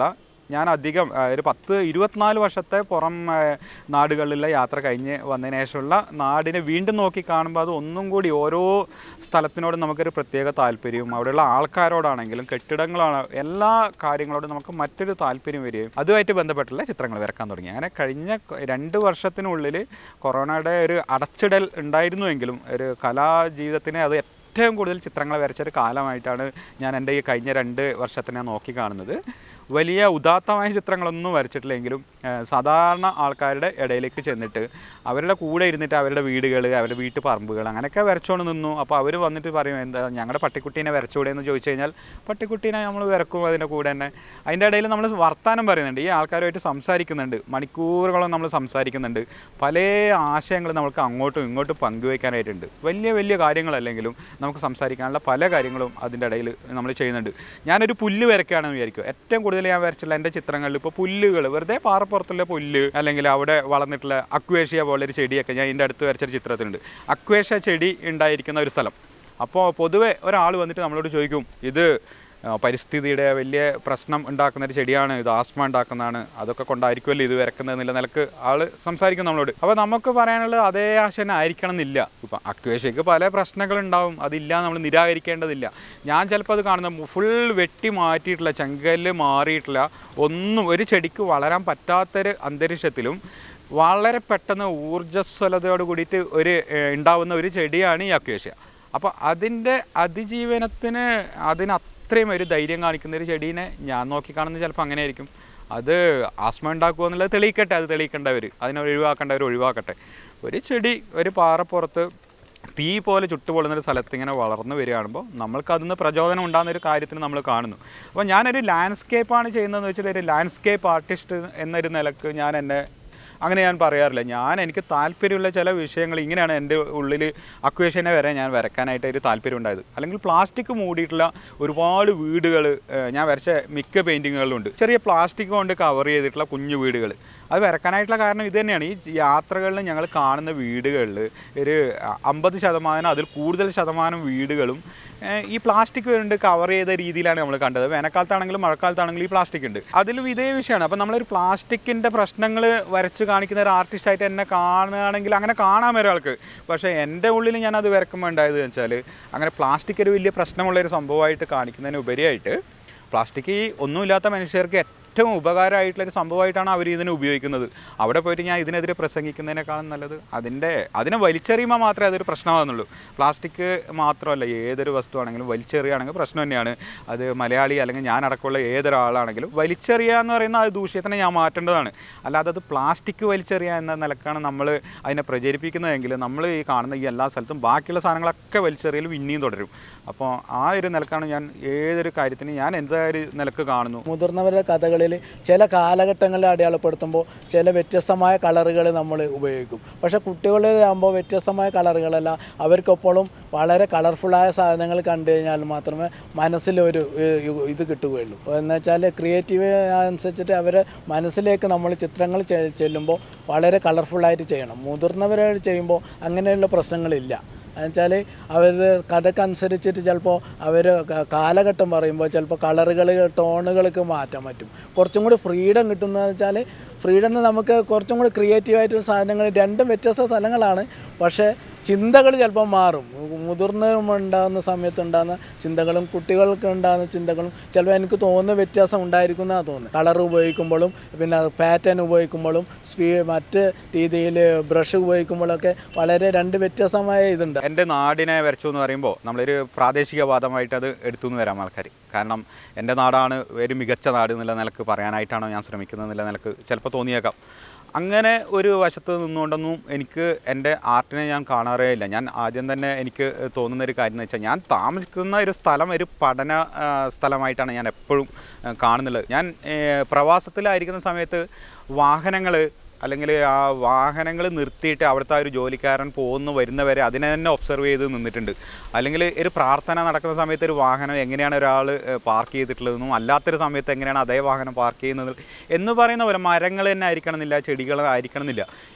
ഞാൻ അധികം ഒരു പത്ത് ഇരുപത്തിനാല് വർഷത്തെ പുറം നാടുകളിലെ യാത്ര കഴിഞ്ഞ് വന്നതിന് ശേഷമുള്ള നാടിനെ വീണ്ടും നോക്കി കാണുമ്പോൾ അത് ഒന്നും കൂടി ഓരോ സ്ഥലത്തിനോടും നമുക്കൊരു പ്രത്യേക താല്പര്യവും അവിടെയുള്ള ആൾക്കാരോടാണെങ്കിലും കെട്ടിടങ്ങളാണ് എല്ലാ കാര്യങ്ങളോടും നമുക്ക് മറ്റൊരു താല്പര്യം വരികയും അതുമായിട്ട് ബന്ധപ്പെട്ടുള്ള ചിത്രങ്ങൾ വരക്കാൻ തുടങ്ങി. അങ്ങനെ കഴിഞ്ഞ രണ്ട് വർഷത്തിനുള്ളിൽ കൊറോണയുടെ ഒരു അടച്ചിടൽ ഉണ്ടായിരുന്നുവെങ്കിലും ഒരു കലാജീവിതത്തിനെ അത് ഏറ്റവും കൂടുതൽ ചിത്രങ്ങൾ വരച്ചൊരു കാലമായിട്ടാണ് ഞാൻ എൻ്റെ ഈ കഴിഞ്ഞ രണ്ട് വർഷത്തിനെ നോക്കി കാണുന്നത്. വലിയ ഉദാത്തമായ ചിത്രങ്ങളൊന്നും വരച്ചിട്ടില്ലെങ്കിലും സാധാരണ ആൾക്കാരുടെ ഇടയിലേക്ക് ചെന്നിട്ട് അവരുടെ കൂടെ ഇരുന്നിട്ട് അവരുടെ വീടുകൾ അവരുടെ വീട്ടു പറമ്പുകൾ അങ്ങനെയൊക്കെ വരച്ചുകൊണ്ട് നിന്നു. അപ്പോൾ അവർ വന്നിട്ട് പറയും എന്താ ഞങ്ങളുടെ പട്ടിക്കുട്ടീനെ വരച്ചുകൂടെ എന്ന് ചോദിച്ചു കഴിഞ്ഞാൽ പട്ടിക്കുട്ടീനെ നമ്മൾ വരക്കും അതിൻ്റെ കൂടെ തന്നെ. അതിൻ്റെ ഇടയിൽ നമ്മൾ വർത്താനം പറയുന്നുണ്ട്, ഈ ആൾക്കാരുമായിട്ട് സംസാരിക്കുന്നുണ്ട്, മണിക്കൂറുകളോളം നമ്മൾ സംസാരിക്കുന്നുണ്ട്, പല ആശയങ്ങൾ നമുക്ക് അങ്ങോട്ടും ഇങ്ങോട്ടും പങ്കുവയ്ക്കാനായിട്ടുണ്ട്. വലിയ വലിയ കാര്യങ്ങളല്ലെങ്കിലും നമുക്ക് സംസാരിക്കാനുള്ള പല കാര്യങ്ങളും അതിൻ്റെ ഇടയിൽ നമ്മൾ ചെയ്യുന്നുണ്ട്. ഞാനൊരു പുല്ല് വരയ്ക്കുകയാണെന്ന് വിചാരിക്കും, ഏറ്റവും കൂടുതൽ ഞാൻ വരച്ചിട്ടുള്ള എൻ്റെ ചിത്രങ്ങളിൽ ഇപ്പോൾ പുല്ലുകൾ, വെറുതെ പാറപ്പുറത്തുള്ള പുല്ല് അല്ലെങ്കിൽ അവിടെ വളർന്നിട്ടുള്ള അക്വേഷ്യ പോലൊരു ചെടിയൊക്കെ ഞാൻ എൻ്റെ അടുത്ത് വരച്ചൊരു ചിത്രത്തിലുണ്ട്. അക്വേഷ്യ ചെടി ഉണ്ടായിരിക്കുന്ന ഒരു സ്ഥലം. അപ്പോൾ പൊതുവെ ഒരാൾ വന്നിട്ട് നമ്മളോട് ചോദിക്കും, ഇത് പരിസ്ഥിതിയുടെ വലിയ പ്രശ്നം ഉണ്ടാക്കുന്ന ഒരു ചെടിയാണ്, ഇത് ആസ്മ ഉണ്ടാക്കുന്നതാണ്, അതൊക്കെ കൊണ്ടായിരിക്കുമല്ലോ ഇത് വരക്കുന്നത് എന്നുള്ള നിലക്ക് ആൾ സംസാരിക്കും നമ്മളോട്. അപ്പോൾ നമുക്ക് പറയാനുള്ളത് അതേ ആശയം ആയിരിക്കണം എന്നില്ല. ഇപ്പം അക്വേഷ്യക്ക് പല പ്രശ്നങ്ങളുണ്ടാവും, അതില്ല നമ്മൾ നിരാകരിക്കേണ്ടതില്ല. ഞാൻ ചിലപ്പോൾ അത് കാണുന്ന ഫുൾ വെട്ടി മാറ്റിയിട്ടുള്ള ചെങ്കല്ല് മാറിയിട്ടുള്ള ഒന്നും ഒരു ചെടിക്ക് വളരാൻ പറ്റാത്തൊരു അന്തരീക്ഷത്തിലും വളരെ പെട്ടെന്ന് ഊർജ്ജസ്വലതയോട് കൂടിയിട്ട് ഒരു ഉണ്ടാവുന്ന ഒരു ചെടിയാണ് ഈ അക്വേഷ്യ. അപ്പോൾ അതിൻ്റെ അതിജീവനത്തിന് അതിന് അത്രയും ഒരു ധൈര്യം കാണിക്കുന്ന ഒരു ചെടീനെ ഞാൻ നോക്കിക്കാണുന്നത് ചിലപ്പോൾ അങ്ങനെ ആയിരിക്കും. അത് ആസ്മ ഉണ്ടാക്കുക എന്നുള്ളത് തെളിയിക്കട്ടെ, അത് തെളിയിക്കേണ്ടവർ, അതിനെ ഒഴിവാക്കേണ്ടവർ ഒഴിവാക്കട്ടെ. ഒരു ചെടി ഒരു പാറപ്പുറത്ത് തീ പോലെ ചുട്ടുപൊള്ളുന്നൊരു സ്ഥലത്ത് ഇങ്ങനെ വളർന്നു വരികയാകുമ്പോൾ നമ്മൾക്ക് അതിൽ നിന്ന് പ്രചോദനം ഉണ്ടാകുന്ന ഒരു കാര്യത്തിന് നമ്മൾ കാണുന്നു. അപ്പോൾ ഞാനൊരു ലാൻഡ്സ്കേപ്പാണ് ചെയ്യുന്നതെന്ന് വെച്ചാൽ ഒരു ലാൻഡ്സ്കേപ്പ് ആർട്ടിസ്റ്റ് എന്നൊരു നിലക്ക് ഞാൻ എന്നെ അങ്ങനെ ഞാൻ പറയാറില്ല. ഞാൻ എനിക്ക് താല്പര്യമുള്ള ചില വിഷയങ്ങൾ ഇങ്ങനെയാണ് എൻ്റെ ഉള്ളിൽ അക്വേഷനെ വരെ ഞാൻ വരയ്ക്കാനായിട്ട് ഒരു താല്പര്യം ഉണ്ടായത്. അല്ലെങ്കിൽ പ്ലാസ്റ്റിക് മൂടിയിട്ടുള്ള ഒരുപാട് വീടുകൾ ഞാൻ വരച്ച മിക്ക പെയിൻറ്റിങ്ങുകളിലുണ്ട്. ചെറിയ പ്ലാസ്റ്റിക് കൊണ്ട് കവർ ചെയ്തിട്ടുള്ള കുഞ്ഞു വീടുകൾ. അത് വരക്കാനായിട്ടുള്ള കാരണം ഇത് തന്നെയാണ്. ഈ യാത്രകളിൽ ഞങ്ങൾ കാണുന്ന വീടുകളിൽ ഒരു അമ്പത് ശതമാനം അതിൽ കൂടുതൽ ശതമാനം വീടുകളും ഈ പ്ലാസ്റ്റിക് കൊണ്ട് കവർ ചെയ്ത രീതിയിലാണ് നമ്മൾ കണ്ടത്. വേനൽക്കാലത്താണെങ്കിലും മഴക്കാലത്താണെങ്കിലും ഈ പ്ലാസ്റ്റിക് ഉണ്ട്. അതിലും ഇതേ വിഷയമാണ്. അപ്പോൾ നമ്മളൊരു പ്ലാസ്റ്റിക്കിൻ്റെ പ്രശ്നങ്ങൾ വരച്ച് കാണിക്കുന്ന ഒരു ആർട്ടിസ്റ്റായിട്ട് എന്നെ കാണുകയാണെങ്കിൽ അങ്ങനെ കാണാൻ ഒരാൾക്ക്. പക്ഷേ എൻ്റെ ഉള്ളിൽ ഞാനത് വരക്കുമ്പോൾ ഉണ്ടായതെന്ന് വെച്ചാൽ അങ്ങനെ പ്ലാസ്റ്റിക് ഒരു വലിയ പ്രശ്നമുള്ളൊരു സംഭവമായിട്ട് കാണിക്കുന്നതിന് ഉപരിയായിട്ട് പ്ലാസ്റ്റിക് ഒന്നുമില്ലാത്ത മനുഷ്യർക്ക് ഏറ്റവും ഉപകാരമായിട്ടുള്ളൊരു സംഭവമായിട്ടാണ് അവർ ഇതിനെ ഉപയോഗിക്കുന്നത്. അവിടെ പോയിട്ട് ഞാൻ ഇതിനെതിരെ പ്രസംഗിക്കുന്നതിനേക്കാളും നല്ലത് അതിൻ്റെ അതിനെ വലിച്ചെറിയുമ്പോൾ മാത്രമേ അതൊരു പ്രശ്നമാകുന്നുള്ളൂ. പ്ലാസ്റ്റിക് മാത്രമല്ല, ഏതൊരു വസ്തുവാണെങ്കിലും വലിച്ചെറിയുകയാണെങ്കിൽ പ്രശ്നം തന്നെയാണ്. അത് മലയാളി അല്ലെങ്കിൽ ഞാൻ അടക്കമുള്ള ഏതൊരാളാണെങ്കിലും വലിച്ചെറിയുക എന്ന് പറയുന്ന ആ ദൂഷ്യത്തിനെ ഞാൻ മാറ്റേണ്ടതാണ്. അല്ലാതെ അത് പ്ലാസ്റ്റിക് വലിച്ചെറിയുക എന്ന നിലക്കാണ് നമ്മൾ അതിനെ പ്രചരിപ്പിക്കുന്നതെങ്കിൽ നമ്മൾ ഈ കാണുന്ന ഈ എല്ലാ സ്ഥലത്തും ബാക്കിയുള്ള സാധനങ്ങളൊക്കെ വലിച്ചെറിയലും ഇനിയും തുടരും. അപ്പോൾ ആ ഒരു നിലക്കാണ് ഞാൻ ഏതൊരു കാര്യത്തിന് ഞാൻ എന്തായാലും നിലക്ക് കാണുന്നു. മുതിർന്നവരുടെ കഥകളിൽ ചില കാലഘട്ടങ്ങളിൽ അടയാളപ്പെടുത്തുമ്പോൾ ചില വ്യത്യസ്തമായ കളറുകൾ നമ്മൾ ഉപയോഗിക്കും. പക്ഷേ കുട്ടികളിലാകുമ്പോൾ വ്യത്യസ്തമായ കളറുകളല്ല, അവർക്കെപ്പോഴും വളരെ കളർഫുള്ളായ സാധനങ്ങൾ കണ്ടു കഴിഞ്ഞാൽ മാത്രമേ മനസ്സിലൊരു ഇത് കിട്ടുകയുള്ളൂ. എന്ന് വെച്ചാൽ ക്രിയേറ്റീവ് അനുസരിച്ചിട്ട് അവരെ മനസ്സിലേക്ക് നമ്മൾ ചിത്രങ്ങൾ ചെല്ലുമ്പോൾ വളരെ കളർഫുള്ളായിട്ട് ചെയ്യണം. മുതിർന്നവരായിട്ട് ചെയ്യുമ്പോൾ അങ്ങനെയുള്ള പ്രശ്നങ്ങളില്ല. എന്നുവെച്ചാൽ അവർ കഥക്കനുസരിച്ചിട്ട് ചിലപ്പോൾ അവർ കാലഘട്ടം പറയുമ്പോൾ ചിലപ്പോൾ കളറുകൾ ടോണുകൾക്ക് മാറ്റാൻ പറ്റും. കുറച്ചും കൂടി ഫ്രീഡം കിട്ടുന്നതെന്ന് വെച്ചാൽ ഫ്രീഡം നമുക്ക് കുറച്ചും കൂടി ക്രിയേറ്റീവായിട്ടുള്ള സാധനങ്ങൾ, രണ്ടും വ്യത്യസ്ത സ്ഥലങ്ങളാണ്. പക്ഷേ ചിന്തകൾ ചിലപ്പോൾ മാറും. മുതിർന്നവരുണ്ടാകുന്ന സമയത്ത് ഉണ്ടാകുന്ന ചിന്തകളും കുട്ടികൾക്ക് ഉണ്ടാകുന്ന ചിന്തകളും ചിലപ്പോൾ എനിക്ക് തോന്നുന്ന വ്യത്യാസം ഉണ്ടായിരിക്കും എന്നാണ് തോന്നുന്നത്. കളർ ഉപയോഗിക്കുമ്പോഴും പിന്നെ പാറ്റേൺ ഉപയോഗിക്കുമ്പോഴും സ്പീ മറ്റ് രീതിയിൽ ബ്രഷ് ഉപയോഗിക്കുമ്പോഴൊക്കെ വളരെ രണ്ട് വ്യത്യസ്തമായ ഇതുണ്ട്. എൻ്റെ നാടിനെ വരച്ചു എന്ന് പറയുമ്പോൾ നമ്മളൊരു പ്രാദേശികവാദമായിട്ട് അത് എടുത്തു എന്ന് വരാം ആൾക്കാർ. കാരണം എൻ്റെ നാടാണ് ഒരു മികച്ച നാട് എന്നുള്ള നിലക്ക് പറയാനായിട്ടാണോ ഞാൻ ശ്രമിക്കുന്നത് എന്നുള്ള നിലക്ക് ചിലപ്പോൾ തോന്നിയേക്കാം. അങ്ങനെ ഒരു വശത്ത് നിന്നുകൊണ്ടൊന്നും എനിക്ക് എൻ്റെ ആർട്ടിനെ ഞാൻ കാണാറേ ഇല്ല. ഞാൻ ആദ്യം തന്നെ എനിക്ക് തോന്നുന്നൊരു കാര്യം എന്ന് വെച്ചാൽ ഞാൻ താമസിക്കുന്ന ഒരു സ്ഥലം ഒരു പഠന സ്ഥലമായിട്ടാണ് ഞാൻ എപ്പോഴും കാണുന്നുള്ളത്. ഞാൻ പ്രവാസത്തിലായിരിക്കുന്ന സമയത്ത് വാഹനങ്ങൾ അല്ലെങ്കിൽ ആ വാഹനങ്ങൾ നിർത്തിയിട്ട് അവിടുത്തെ ആ ഒരു ജോലിക്കാരൻ പോകുന്നു വരുന്നവരെ അതിനെ തന്നെ ഒബ്സർവ് ചെയ്ത് നിന്നിട്ടുണ്ട്. അല്ലെങ്കിൽ ഒരു പ്രാർത്ഥന നടക്കുന്ന സമയത്ത് ഒരു വാഹനം എങ്ങനെയാണ് ഒരാൾ പാർക്ക് ചെയ്തിട്ടുള്ളതെന്നും അല്ലാത്തൊരു സമയത്ത് എങ്ങനെയാണ് അതേ വാഹനം പാർക്ക് ചെയ്യുന്നത് എന്ന് പറയുന്ന പോലെ മരങ്ങൾ തന്നെ ആയിരിക്കണമെന്നില്ല, ചെടികൾ ആയിരിക്കണമെന്നില്ല. ഇപ്പോൾ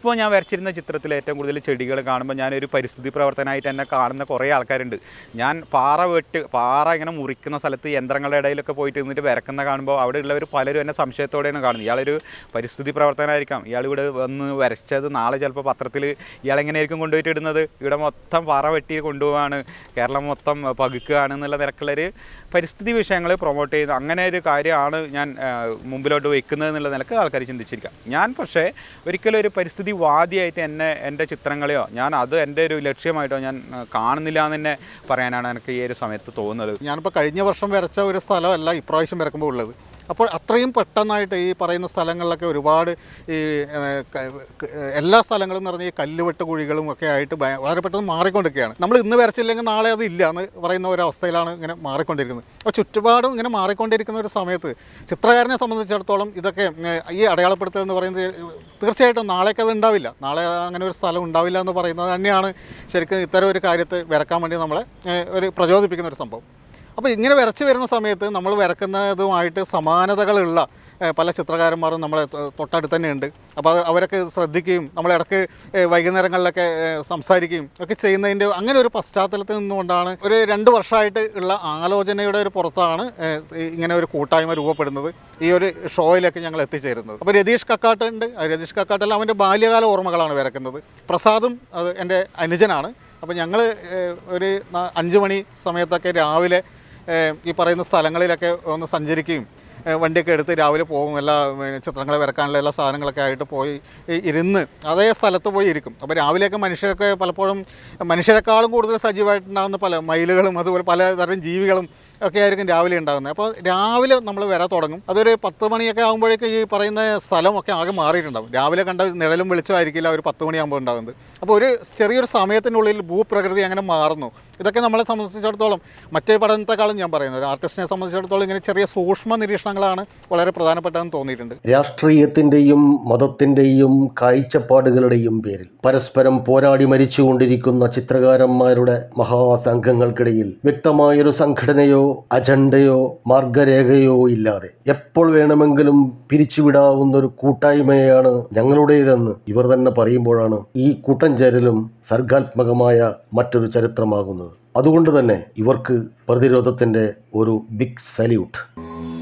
ഇപ്പോൾ ഞാൻ വരച്ചിരുന്ന ചിത്രത്തിൽ ഏറ്റവും കൂടുതൽ ചെടികൾ കാണുമ്പോൾ ഞാനൊരു പരിസ്ഥിതി പ്രവർത്തനമായിട്ട് എന്നെ കാണുന്ന കുറേ ആൾക്കാരുണ്ട്. ഞാൻ പാറ വെട്ട് പാറ ഇങ്ങനെ മുറിക്കുന്ന സ്ഥലത്ത് യന്ത്രങ്ങളുടെ ഇടയിലൊക്കെ പോയിട്ട് ഇരുന്നിട്ട് വരക്കുന്ന കാണുമ്പോൾ അവിടെ ഉള്ളവർ പലരും എന്നെ സംശയത്തോടെയാണ് കാണുന്നത്. ഇയാളൊരു പരിസ്ഥിതി പ്രവർത്തനമായിരിക്കാം, ഇയാൾ ഇവിടെ വന്ന് വരച്ചത് നാളെ ചിലപ്പോൾ പത്രത്തിൽ ഇയാളെങ്ങനെയായിരിക്കും കൊണ്ടുപോയിട്ട് ഇടുന്നത്, ഇവിടെ മൊത്തം പാറ വെട്ടി കൊണ്ടുപോവാണ്, കേരളം മൊത്തം പകുക്കുകയാണ് എന്നുള്ള നിരക്കുള്ളൊരു പരിസ്ഥിതി വിഷയങ്ങൾ പ്രൊമോട്ട് ചെയ്യുന്ന അങ്ങനെ ഒരു കാര്യമാണ് ഞാൻ മുമ്പിലോട്ട് വയ്ക്കുന്നത് എന്നുള്ള നിലക്ക് ആൾക്കാർ ചിന്തിച്ചിരിക്കാം. ഞാൻ പക്ഷേ ഒരിക്കലും ഒരു പരിസ്ഥിതി വാദിയായിട്ട് എന്നെ എൻ്റെ ചിത്രങ്ങളെയോ ഞാൻ അത് എൻ്റെ ഒരു ലക്ഷ്യമായിട്ടോ ഞാൻ കാണുന്നില്ല എന്ന് തന്നെ പറയാനാണ് എനിക്ക് ഈ ഒരു സമയത്ത് തോന്നുന്നത്. ഞാനിപ്പോൾ കഴിഞ്ഞ വർഷം വരച്ച ഒരു സ്ഥലമല്ല ഇപ്രാവശ്യം വരക്കുമ്പോൾ ഉള്ളത്. അപ്പോൾ അത്രയും പെട്ടെന്നായിട്ട് ഈ പറയുന്ന സ്ഥലങ്ങളിലൊക്കെ ഒരുപാട് ഈ എല്ലാ സ്ഥലങ്ങളും എന്ന് പറഞ്ഞാൽ ഈ കല്ലുവെട്ട് കുഴികളും ഒക്കെ ആയിട്ട് വളരെ പെട്ടെന്ന് മാറിക്കൊണ്ടിരിക്കുകയാണ്. നമ്മൾ ഇന്ന് വരച്ചില്ലെങ്കിൽ നാളെ അത് ഇല്ല എന്ന് പറയുന്ന ഒരവസ്ഥയിലാണ് ഇങ്ങനെ മാറിക്കൊണ്ടിരിക്കുന്നത്. അപ്പോൾ ചുറ്റുപാടും ഇങ്ങനെ മാറിക്കൊണ്ടിരിക്കുന്ന ഒരു സമയത്ത് ചിത്രകാരനെ സംബന്ധിച്ചിടത്തോളം ഇതൊക്കെ ഈ അടയാളപ്പെടുത്തുക എന്ന് പറയുന്നത് തീർച്ചയായിട്ടും നാളേക്ക് അത് ഉണ്ടാവില്ല, നാളെ അങ്ങനെ ഒരു സ്ഥലം ഉണ്ടാവില്ല എന്ന് പറയുന്നത് തന്നെയാണ് ശരിക്കും ഇത്തരം ഒരു കാര്യത്തെ വരക്കാൻ വേണ്ടി നമ്മളെ ഒരു പ്രചോദിപ്പിക്കുന്ന ഒരു സംഭവം. അപ്പോൾ ഇങ്ങനെ വരച്ച് വരുന്ന സമയത്ത് നമ്മൾ വരക്കുന്നതുമായിട്ട് സമാനതകളുള്ള പല ചിത്രകാരന്മാരും നമ്മളെ തൊട്ടടുത്ത് തന്നെയുണ്ട്. അപ്പോൾ അത് അവരൊക്കെ ശ്രദ്ധിക്കുകയും നമ്മളിടയ്ക്ക് വൈകുന്നേരങ്ങളിലൊക്കെ സംസാരിക്കുകയും ഒക്കെ ചെയ്യുന്നതിൻ്റെ അങ്ങനെ ഒരു പശ്ചാത്തലത്തിൽ നിന്നുകൊണ്ടാണ് ഒരു രണ്ട് വർഷമായിട്ട് ഉള്ള ആലോചനയുടെ ഒരു പുറത്താണ് ഇങ്ങനെ ഒരു കൂട്ടായ്മ രൂപപ്പെടുന്നത്, ഈ ഒരു ഷോയിലൊക്കെ ഞങ്ങൾ എത്തിച്ചേരുന്നത്. അപ്പോൾ രതീഷ് കക്കാട്ടുണ്ട്, രതീഷ് കക്കാട്ടെല്ലാം അവൻ്റെ ബാല്യകാല ഓർമ്മകളാണ് വരക്കുന്നത്. പ്രസാദും അത് എൻ്റെ അനുജനാണ്. അപ്പോൾ ഞങ്ങൾ ഒരു അഞ്ച് മണി സമയത്തൊക്കെ രാവിലെ ഈ പറയുന്ന സ്ഥലങ്ങളിലൊക്കെ ഒന്ന് സഞ്ചരിക്കുകയും വണ്ടിയൊക്കെ എടുത്ത് രാവിലെ പോകും, എല്ലാ ചിത്രങ്ങൾ വരക്കാനുള്ള എല്ലാ സാധനങ്ങളൊക്കെ ആയിട്ട് പോയി ഇരുന്ന് അതേ സ്ഥലത്ത് പോയി ഇരിക്കും. അപ്പോൾ രാവിലെയൊക്കെ മനുഷ്യരൊക്കെ പലപ്പോഴും മനുഷ്യരെക്കാളും കൂടുതൽ സജീവമായിട്ടുണ്ടാകുന്ന പല മയിലുകളും അതുപോലെ പലതരം ജീവികളും ഒക്കെ ആയിരിക്കും രാവിലെ ഉണ്ടാകുന്നത്. അപ്പോൾ രാവിലെ നമ്മൾ വരാൻ തുടങ്ങും. അതൊരു പത്ത് മണിയൊക്കെ ആകുമ്പോഴേക്കും ഈ പറയുന്ന സ്ഥലമൊക്കെ ആകെ മാറിയിട്ടുണ്ടാകും. രാവിലെ കണ്ട നിഴലും വെളിച്ചമായിരിക്കില്ല ഒരു പത്ത് മണിയാകുമ്പോൾ ഉണ്ടാകുന്നത്. അപ്പോൾ ഒരു ചെറിയൊരു സമയത്തിനുള്ളിൽ ഭൂപ്രകൃതി അങ്ങനെ മാറുന്നു. ഇതൊക്കെ നമ്മളെ സംബന്ധിച്ചിടത്തോളം മറ്റേ പഠനത്തെക്കാളും ഞാൻ പറയുന്നത് ഒരു ആർട്ടിസ്റ്റിനെ സംബന്ധിച്ചിടത്തോളം ഇങ്ങനെ ചെറിയ സൂക്ഷ്മ നിരീക്ഷണങ്ങളാണ് വളരെ പ്രധാനപ്പെട്ടതെന്ന് തോന്നിയിട്ടുണ്ട്. രാഷ്ട്രീയത്തിൻ്റെയും മതത്തിൻ്റെയും കാഴ്ചപ്പാടുകളുടെയും പേരിൽ പരസ്പരം പോരാടി മരിച്ചുകൊണ്ടിരിക്കുന്ന ചിത്രകാരന്മാരുടെ മഹാസംഘങ്ങൾക്കിടയിൽ വ്യക്തമായൊരു സംഘടനയോ അജണ്ടയോ മാർഗരേഖയോ ഇല്ലാതെ എപ്പോൾ വേണമെങ്കിലും പിരിച്ചുവിടാവുന്നൊരു കൂട്ടായ്മയാണ് ഞങ്ങളുടേതെന്ന് ഇവർ തന്നെ പറയുമ്പോഴാണ് ഈ കൂട്ടം ചേരലും സർഗാത്മകമായ മറ്റൊരു ചരിത്രമാകുന്നത്. അതുകൊണ്ട് തന്നെ ഇവർക്ക് പ്രതിരോധത്തിൻ്റെ ഒരു ബിഗ് സല്യൂട്ട്.